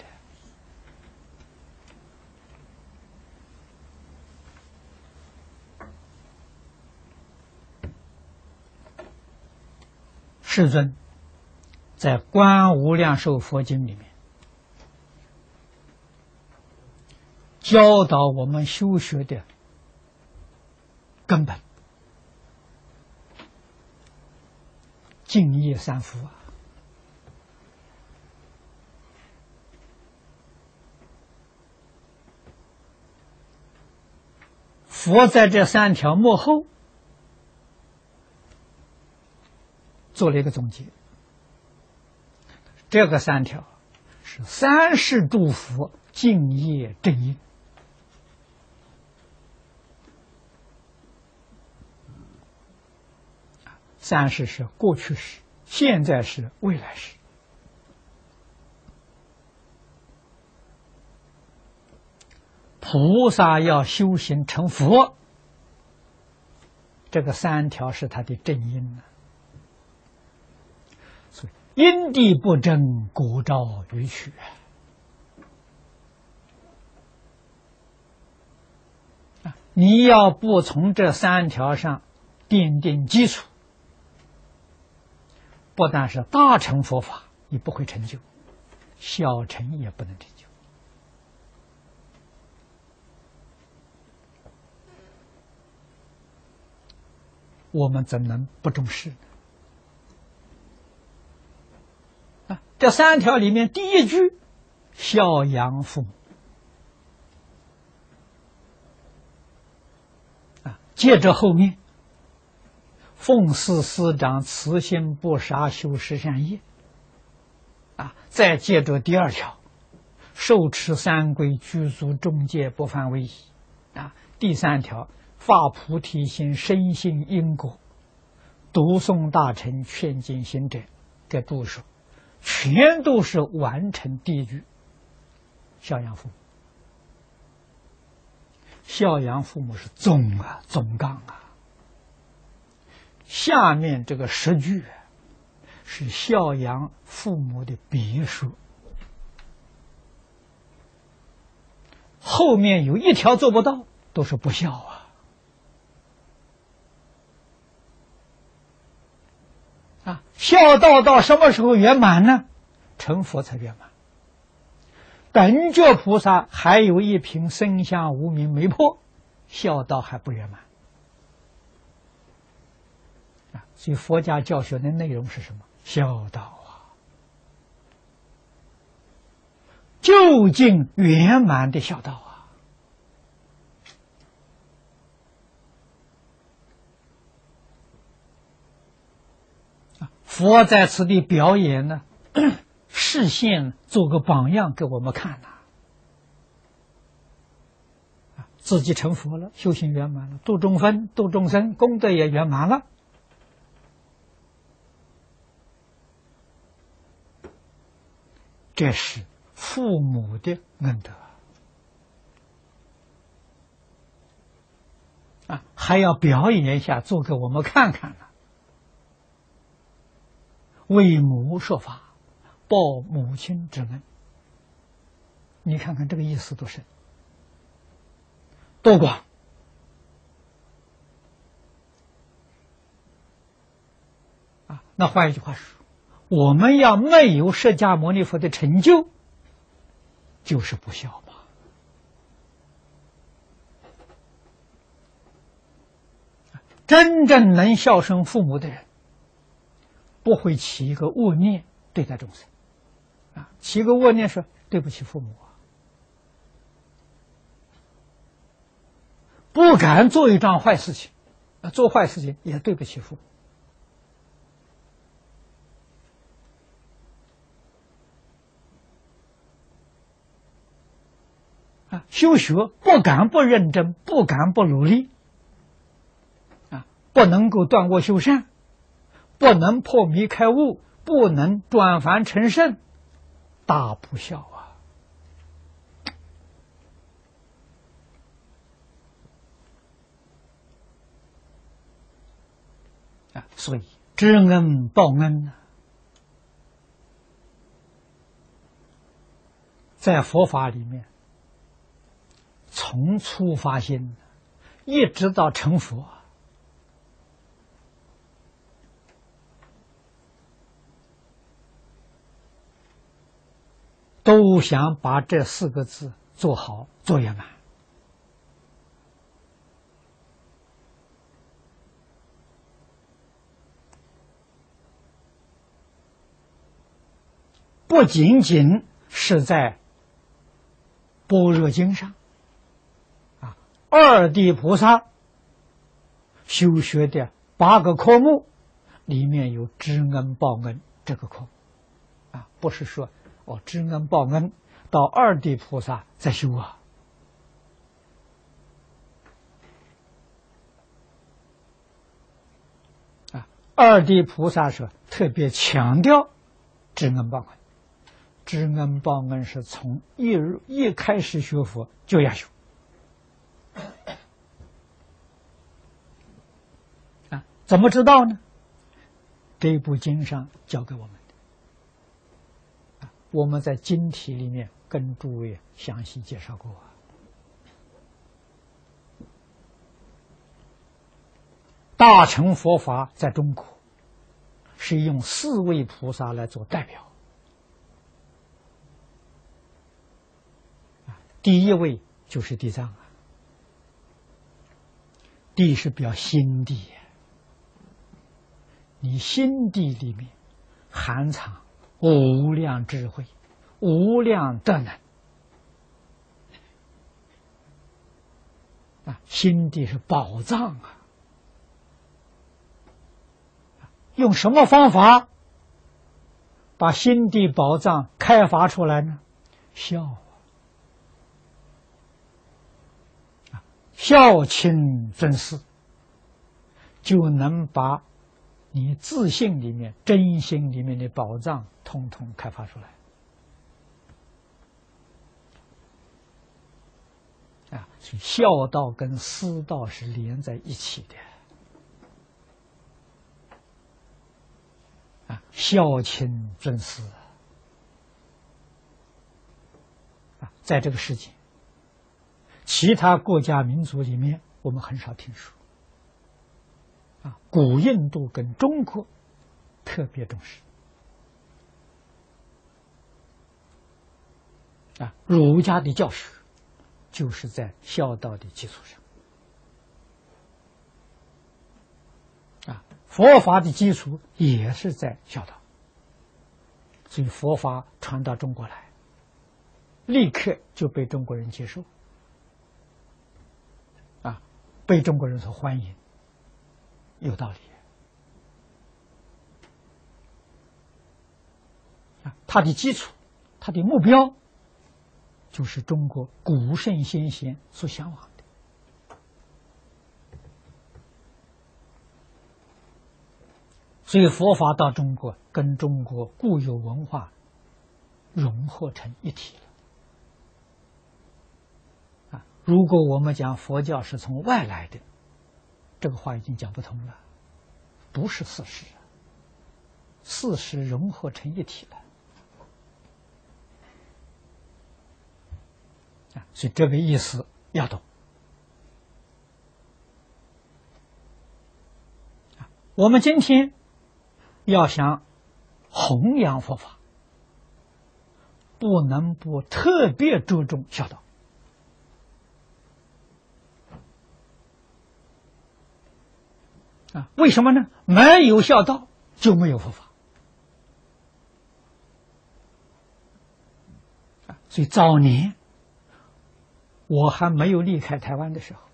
Speaker 1: 世尊在《观无量寿佛经》里面教导我们修学的根本，敬业三福啊。佛在这三条末后做了一个总结，这个三条是三世诸佛敬业正因。三世是过去时，现在是未来时。菩萨要修行成佛，这个三条是他的正因呢。所以因地不争，果招予取啊！你要不从这三条上奠定基础，不但是大乘佛法你不会成就，小乘也不能成就。我们怎能不重视呢？啊，这三条里面第一句孝养父母啊，接着后面奉事师长，慈心不杀，修十善业啊，再接着第二条受持三规，具足众戒，不犯威仪啊，第三条发菩提心，深信因果，读诵大乘，劝进行者，这都是全都是完成第一句孝养父母。孝养父母是总啊总纲啊，下面这个十句是孝养父母的别说，后面有一条做不到，都是不孝啊。啊，孝道到什么时候圆满呢？成佛才圆满。等觉菩萨还有一品生相无明没破，孝道还不圆满。啊，所以佛家教学的内容是什么？孝道啊，究竟圆满的孝道啊。佛在此地表演呢，示现做个榜样给我们看呐、啊。自己成佛了，修行圆满了，度众生，度众生，功德也圆满了。这是父母的恩德啊，还要表演一下，做给我们看看呢。为母说法，报母亲之恩。你看看这个意思多深，多广啊！那换一句话说，我们要没有释迦牟尼佛的成就，就是不孝嘛。真正能孝顺父母的人，不会起一个恶念对待众生，啊，起一个恶念说对不起父母啊，不敢做一桩坏事情，啊，做坏事情也对不起父母。啊，修学不敢不认真，不敢不努力，啊，不能够断恶修善，不能破迷开悟， 不能转凡成圣，大不孝啊！啊，所以知恩报恩呢，在佛法里面，从初发心一直到成佛，都想把这四个字做好做圆满。不仅仅是在般若经上啊，二地菩萨修学的八个科目里面有知恩报恩这个科目啊，不是说哦知恩报恩到二地菩萨在修啊，啊，二地菩萨说特别强调知恩报恩。知恩报恩是从一一开始学佛就要修啊，怎么知道呢？这部经上教给我们的，啊，我们在经题里面跟诸位详细介绍过啊。大乘佛法在中国是用四位菩萨来做代表。第一位就是地藏啊，地是表心地，你心地里面含藏无量智慧、无量德能啊，心地是宝藏啊。用什么方法把心地宝藏开发出来呢？孝。孝亲尊师，就能把你自信里面、真心里面的宝藏统统开发出来。啊，所以孝道跟师道是连在一起的。啊，孝亲尊师啊，在这个世界。其他国家民族里面，我们很少听说。啊，古印度跟中国特别重视。啊，儒家的教学就是在孝道的基础上。啊，佛法的基础也是在孝道，所以佛法传到中国来，立刻就被中国人接受。被中国人所欢迎，有道理啊！它的基础，它的目标，就是中国古圣先贤所向往的。所以佛法到中国，跟中国固有文化融合成一体了。如果我们讲佛教是从外来的，这个话已经讲不通了，不是事实，事实融合成一体了。啊，所以这个意思要懂。啊，我们今天要想弘扬佛法，不能不特别注重孝道。啊，为什么呢？没有孝道就没有佛法。啊，所以早年我还没有离开台湾的时候，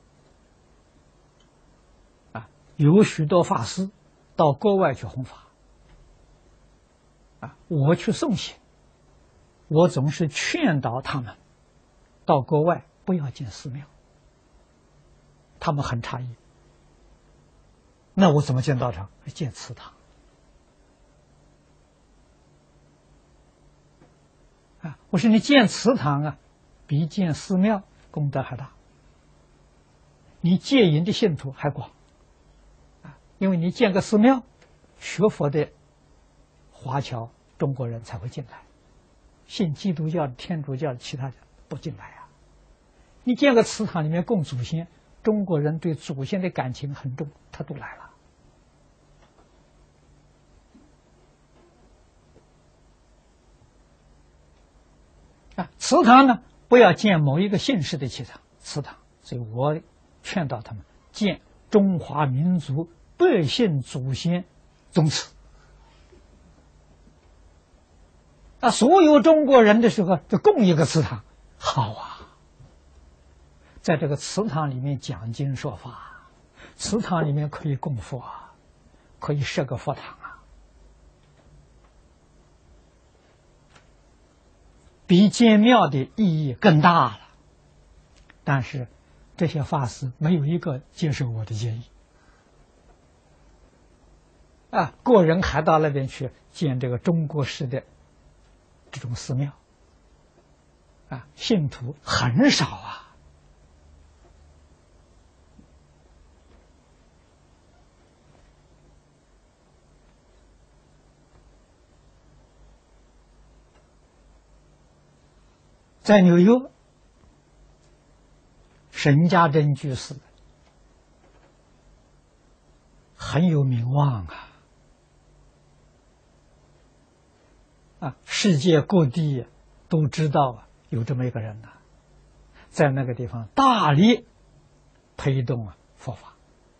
Speaker 1: 啊，有许多法师到国外去弘法，啊，我去送行，我总是劝导他们到国外不要建寺庙，他们很诧异。那我怎么建道场？建祠堂。 啊，我说你建祠堂啊，比建寺庙功德还大，你戒引的信徒还广啊，因为你建个寺庙，学佛的华侨中国人才会进来，信基督教、天主教、其他的不进来啊。你建个祠堂里面供祖先，中国人对祖先的感情很重，他都来了。啊，祠堂呢，不要建某一个姓氏的祠堂，祠堂。所以我劝导他们建中华民族百姓祖先宗祠。啊，所有中国人的时候就供一个祠堂，好啊，在这个祠堂里面讲经说法，祠堂里面可以供佛，可以设个佛堂啊，比建庙的意义更大了。但是这些法师没有一个接受我的建议啊，个人还到那边去建这个中国式的这种寺庙啊，信徒很少啊。在纽约，沈家珍居士很有名望啊，啊，世界各地都知道啊，有这么一个人呐、啊，在那个地方大力推动啊佛法，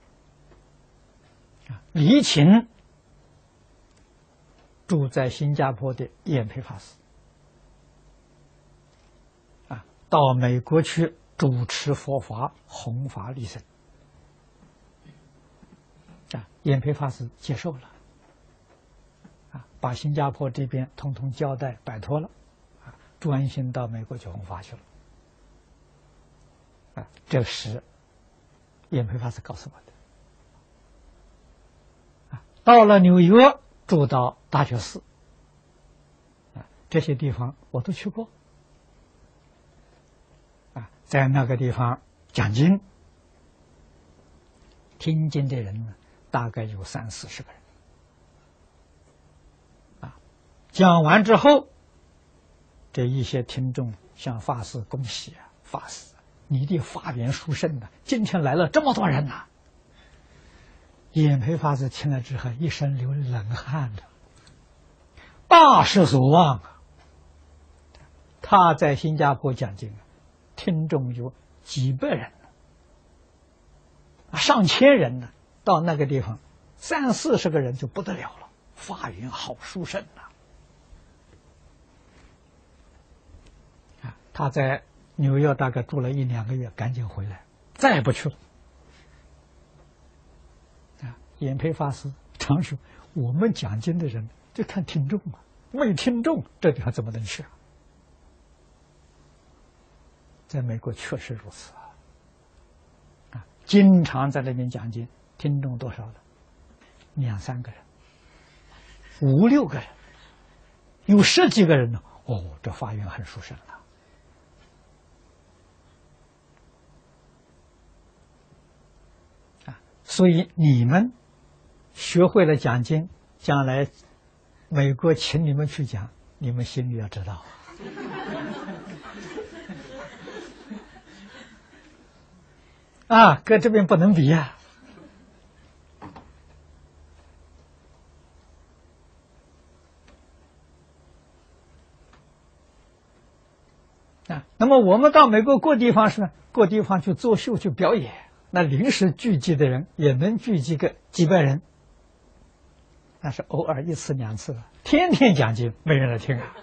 Speaker 1: 啊，礼请住在新加坡的延培法师，啊，到美国去主持佛法，弘法利生，啊，延培法师接受了。啊，把新加坡这边统统交代摆脱了，啊，专心到美国去弘法去了。啊，这是延培法师告诉我的。啊，到了纽约，住到大觉寺，啊，这些地方我都去过。啊，在那个地方讲经，听经的人呢，大概有三四十个人。讲完之后，这一些听众向法师恭喜啊，法师，你的法缘殊胜呐、啊，今天来了这么多人呐、啊。延培法师听了之后，一身流冷汗的，大失所望啊。他在新加坡讲经，听众有几百人呢，上千人呢，到那个地方，三四十个人就不得了了，法缘好殊胜呐、啊。他在纽约大概住了一两个月，赶紧回来，再也不去了。啊，延培法师常说：“我们讲经的人就看听众啊，没听众，这地方怎么能去啊？”在美国确实如此啊，啊，经常在那边讲经，听众多少呢？两三个人，五六个人，有十几个人呢。哦，这法缘很殊胜了。所以你们学会了讲经，将来美国请你们去讲，你们心里要知道啊，跟这边不能比呀、啊。啊，那么我们到美国各地方是呢，各地方去作秀去表演。那临时聚集的人也能聚集个几百人，那是偶尔一次两次了，天天讲经没人来听啊！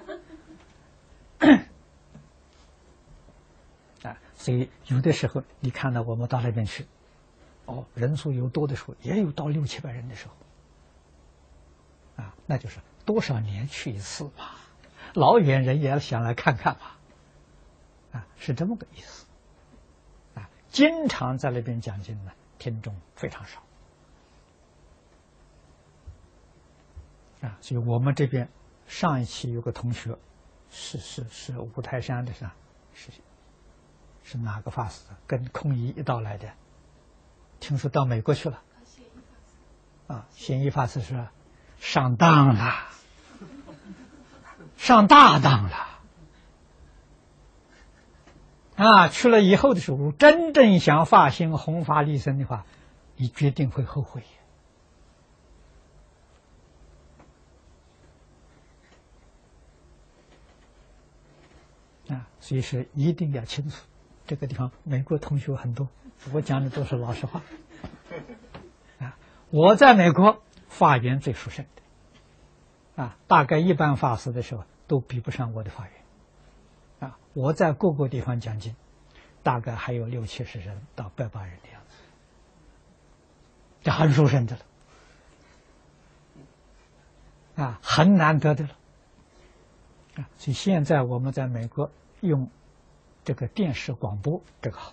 Speaker 1: 啊，所以有的时候你看到我们到那边去，哦，人数有多的时候，也有到六七百人的时候，啊，那就是多少年去一次嘛，老远人也想来看看嘛，啊，是这么个意思。经常在那边讲经呢，听众非常少啊，所以我们这边上一期有个同学是是是五台山的上，是是哪个法师跟空义一道来的？听说到美国去了。啊，显一法师说上当了，上大当了。啊，去了以后的时候，真正想发心弘法利生的话，你决定会后悔。啊，所以说一定要清楚，这个地方美国同学很多，我讲的都是老实话。啊，我在美国法缘最殊胜的，啊，大概一般法师的时候都比不上我的法缘。啊，我在各个地方讲经，大概还有六七十人到百把人的样子，这很殊胜的了，啊，很难得的了。啊，所以现在我们在美国用这个电视广播，这个好。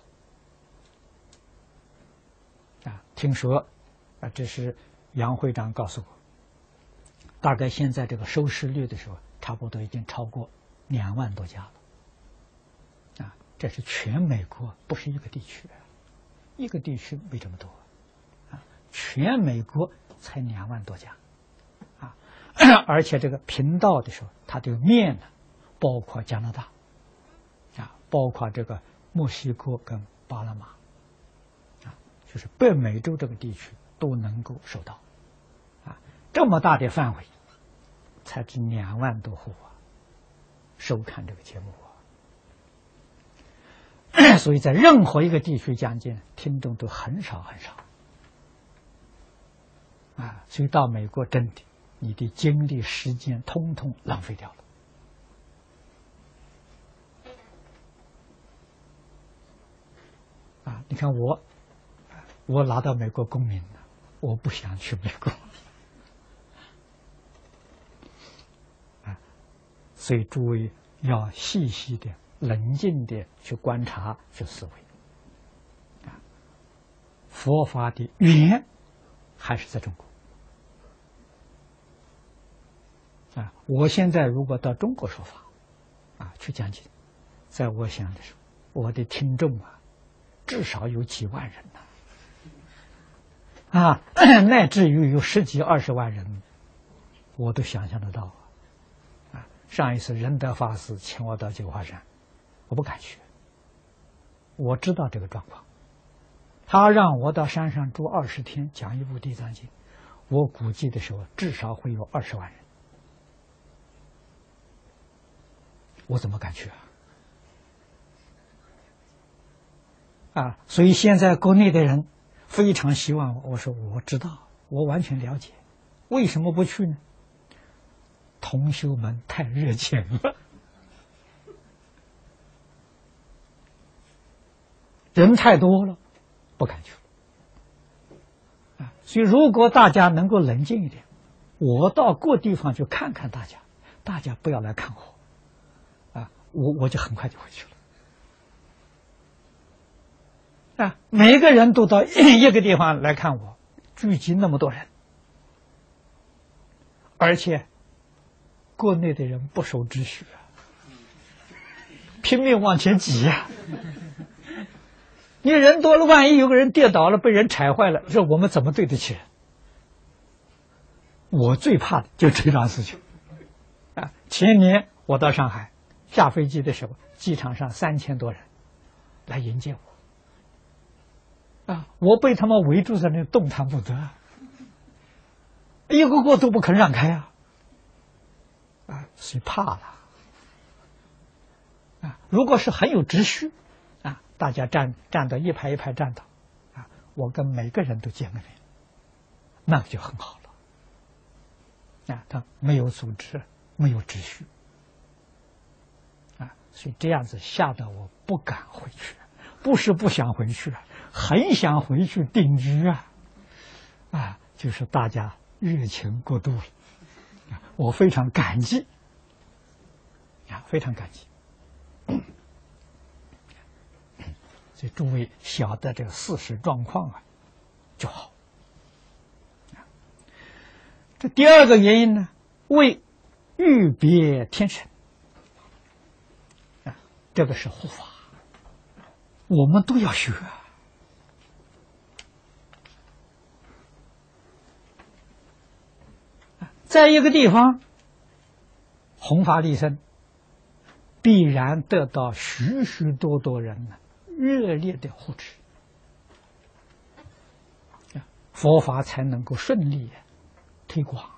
Speaker 1: 啊，听说啊，这是杨会长告诉我，大概现在这个收视率的时候，差不多已经超过两万多家了。啊，这是全美国，不是一个地区，一个地区没这么多，啊，全美国才两万多家。而且这个频道的时候，它这个面呢，包括加拿大，啊，包括这个墨西哥跟巴拿马，啊，就是北美洲这个地区都能够收到，啊，这么大的范围，才是两万多户啊，收看这个节目啊，所以在任何一个地区讲经，听众都很少很少，啊，所以到美国真的。你的精力、时间，通通浪费掉了。啊，你看我，我拿到美国公民了，我不想去美国。啊，所以诸位要细细的、冷静的去观察、去思维。啊，佛法的源还是在中国。啊，我现在如果到中国说法，啊，去讲经，在我想的时候，我的听众啊，至少有几万人呢，啊，乃至于有十几二十万人，我都想象得到。啊，上一次仁德法师请我到九华山，我不敢去，我知道这个状况，他让我到山上住二十天讲一部《地藏经》，我估计的时候至少会有二十万人。我怎么敢去啊？啊，所以现在国内的人非常希望我，我说我知道，我完全了解，为什么不去呢？同修们太热情了，人太多了，不敢去。啊，所以如果大家能够冷静一点，我到各地方去看看大家，大家不要来看我。我我就很快就回去了，啊！每个人都到一个地方来看我，聚集那么多人，而且国内的人不守秩序啊，拼命往前挤呀、啊！你人多了，万一有个人跌倒了，被人踩坏了，这我们怎么对得起人？我最怕的就这桩事情啊！前年我到上海。下飞机的时候，机场上三千多人来迎接我，啊，我被他们围住在那动弹不得，一个个都不肯让开啊，啊，所以怕了，啊，如果是很有秩序，啊，大家站站到一排一排站到，啊，我跟每个人都见个面，那就很好了，啊，他没有组织，没有秩序。所以这样子吓得我不敢回去，不是不想回去，很想回去定居啊！啊，就是大家热情过度了，我非常感激，啊，非常感激。所以诸位晓得这个事实状况啊就好。这第二个原因呢，为欲别天神。 这个是护法，我们都要学。在一个地方弘法利生，必然得到许许多多人呢热烈的护持，佛法才能够顺利推广。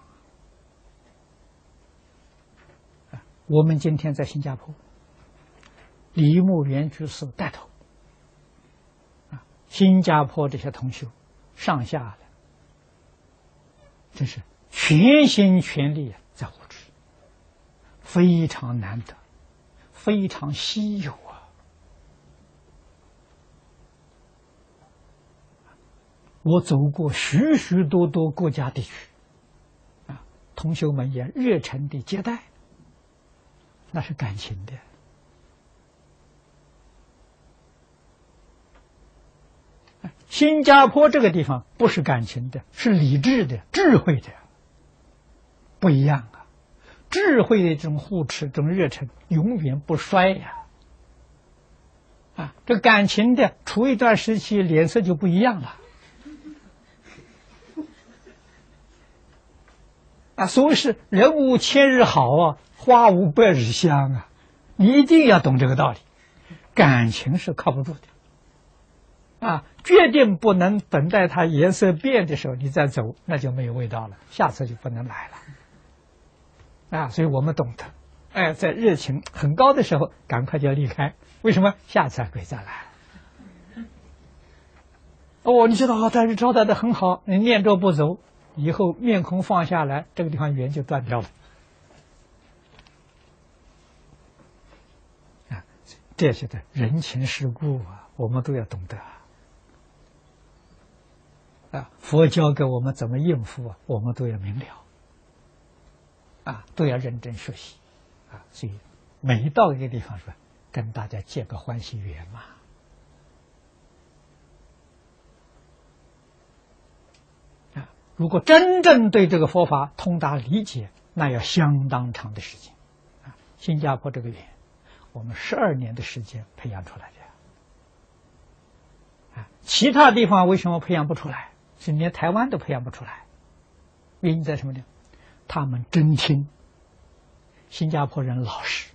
Speaker 1: 我们今天在新加坡，李牧原居士带头，啊，新加坡这些同修上下的，真是全心全力在护持，非常难得，非常稀有啊！我走过许许多多国家地区，啊，同修们也热忱的接待，那是感情的。新加坡这个地方不是感情的，是理智的、智慧的，不一样啊！智慧的这种护持、这种热忱，永远不衰呀！啊，这感情的，处一段时期脸色就不一样了。啊，所谓是人无千日好啊，花无百日香啊，你一定要懂这个道理。感情是靠不住的。啊，决定不能等待它颜色变的时候你再走，那就没有味道了，下次就不能来了。啊，所以我们懂得，哎，在热情很高的时候，赶快就要离开。为什么？下次还可以再来。哦，你知道啊，但是招待的很好，你念咒不走，以后面孔放下来，这个地方缘就断掉了。啊，这些的人情世故啊，我们都要懂得。啊，佛教给我们怎么应付啊，我们都要明了，啊，都要认真学习，啊，所以每到一个地方说，跟大家结个欢喜缘嘛。啊，如果真正对这个佛法通达理解，那要相当长的时间。啊，新加坡这个缘，我们十二年的时间培养出来的。啊，其他地方为什么培养不出来？是连台湾都培养不出来，原因在什么呢？他们真听，新加坡人老实，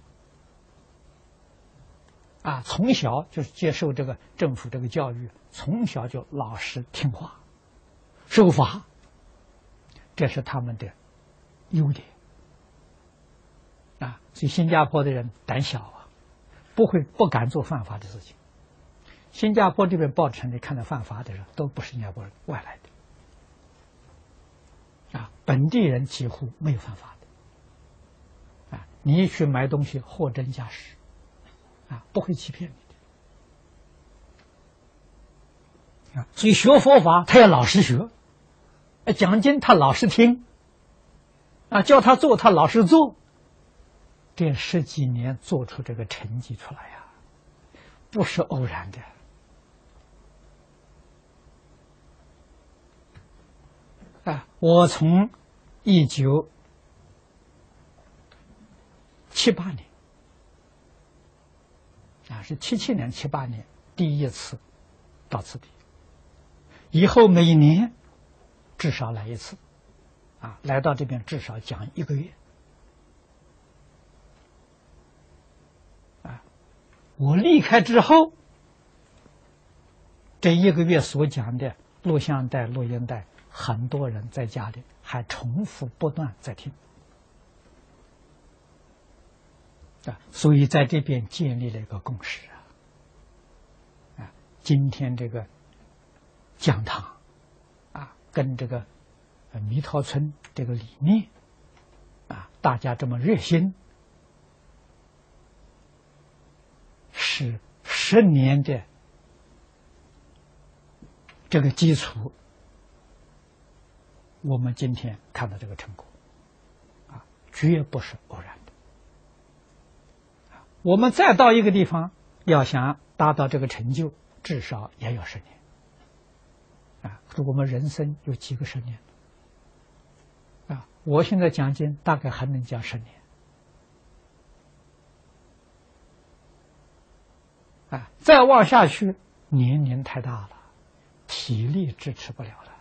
Speaker 1: 啊，从小就是接受这个政府这个教育，从小就老实听话，守法，这是他们的优点。啊，所以新加坡的人胆小啊，不会不敢做犯法的事情。新加坡这边报纸上你看到犯法的人都不是新加坡人，外来的，啊，本地人几乎没有犯法的，啊，你一去买东西货真价实，啊，不会欺骗你的，啊，所以学佛法他要老实学，讲经他老实听，啊，叫他做他老实做，这十几年做出这个成绩出来呀，不是偶然的。啊，我从一九七八年，啊，是七七年、七八年第一次到此地，以后每一年至少来一次，啊，来到这边至少讲一个月，啊，我离开之后，这一个月所讲的录像带、录音带。很多人在家里还重复不断在听，啊，所以在这边建立了一个共识啊，啊，今天这个讲堂啊，跟这个弥陀村这个理念啊，大家这么热心，是十年的这个基础。我们今天看到这个成果，啊，绝不是偶然的。我们再到一个地方，要想达到这个成就，至少也有十年。啊，我们人生有几个十年？啊，我现在讲经大概还能讲十年。 啊，再往下去，年龄太大了，体力支持不了了。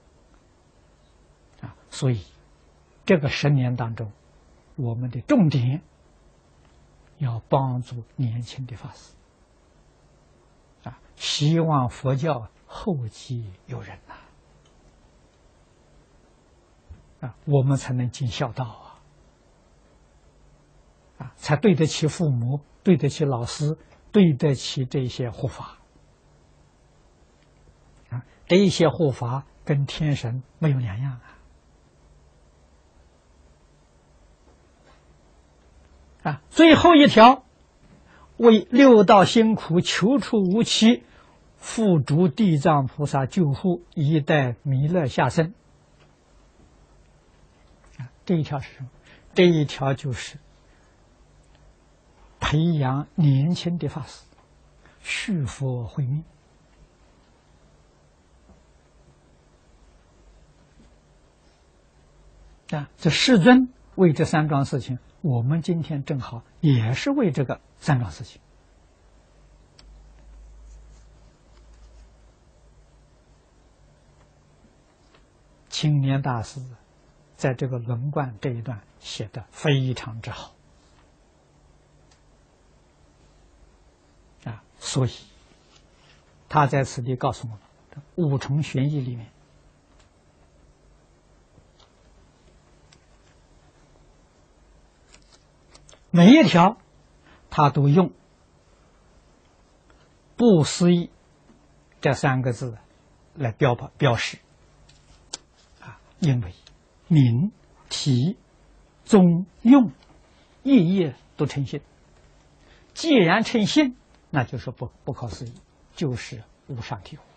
Speaker 1: 啊，所以这个十年当中，我们的重点要帮助年轻的法师。啊，希望佛教后继有人呐。啊，我们才能尽孝道啊！啊，才对得起父母，对得起老师，对得起这些护法。啊，这一些护法跟天神没有两样啊！啊，最后一条，为六道辛苦求处无期，付诸地藏菩萨救护，一代弥勒下生。这一条是什么？这一条就是培养年轻的法师，续佛慧命。啊，这世尊为这三桩事情，我们今天正好也是为这个三桩事情。青年大师在这个轮观这一段写得非常之好啊，所以他在此地告诉我们，五重玄义里面，每一条他都用不思议这三个字来标榜标示啊，因为名、体、宗、用，意义都称性。既然称性，那就是不不可思议，就是无上体悟。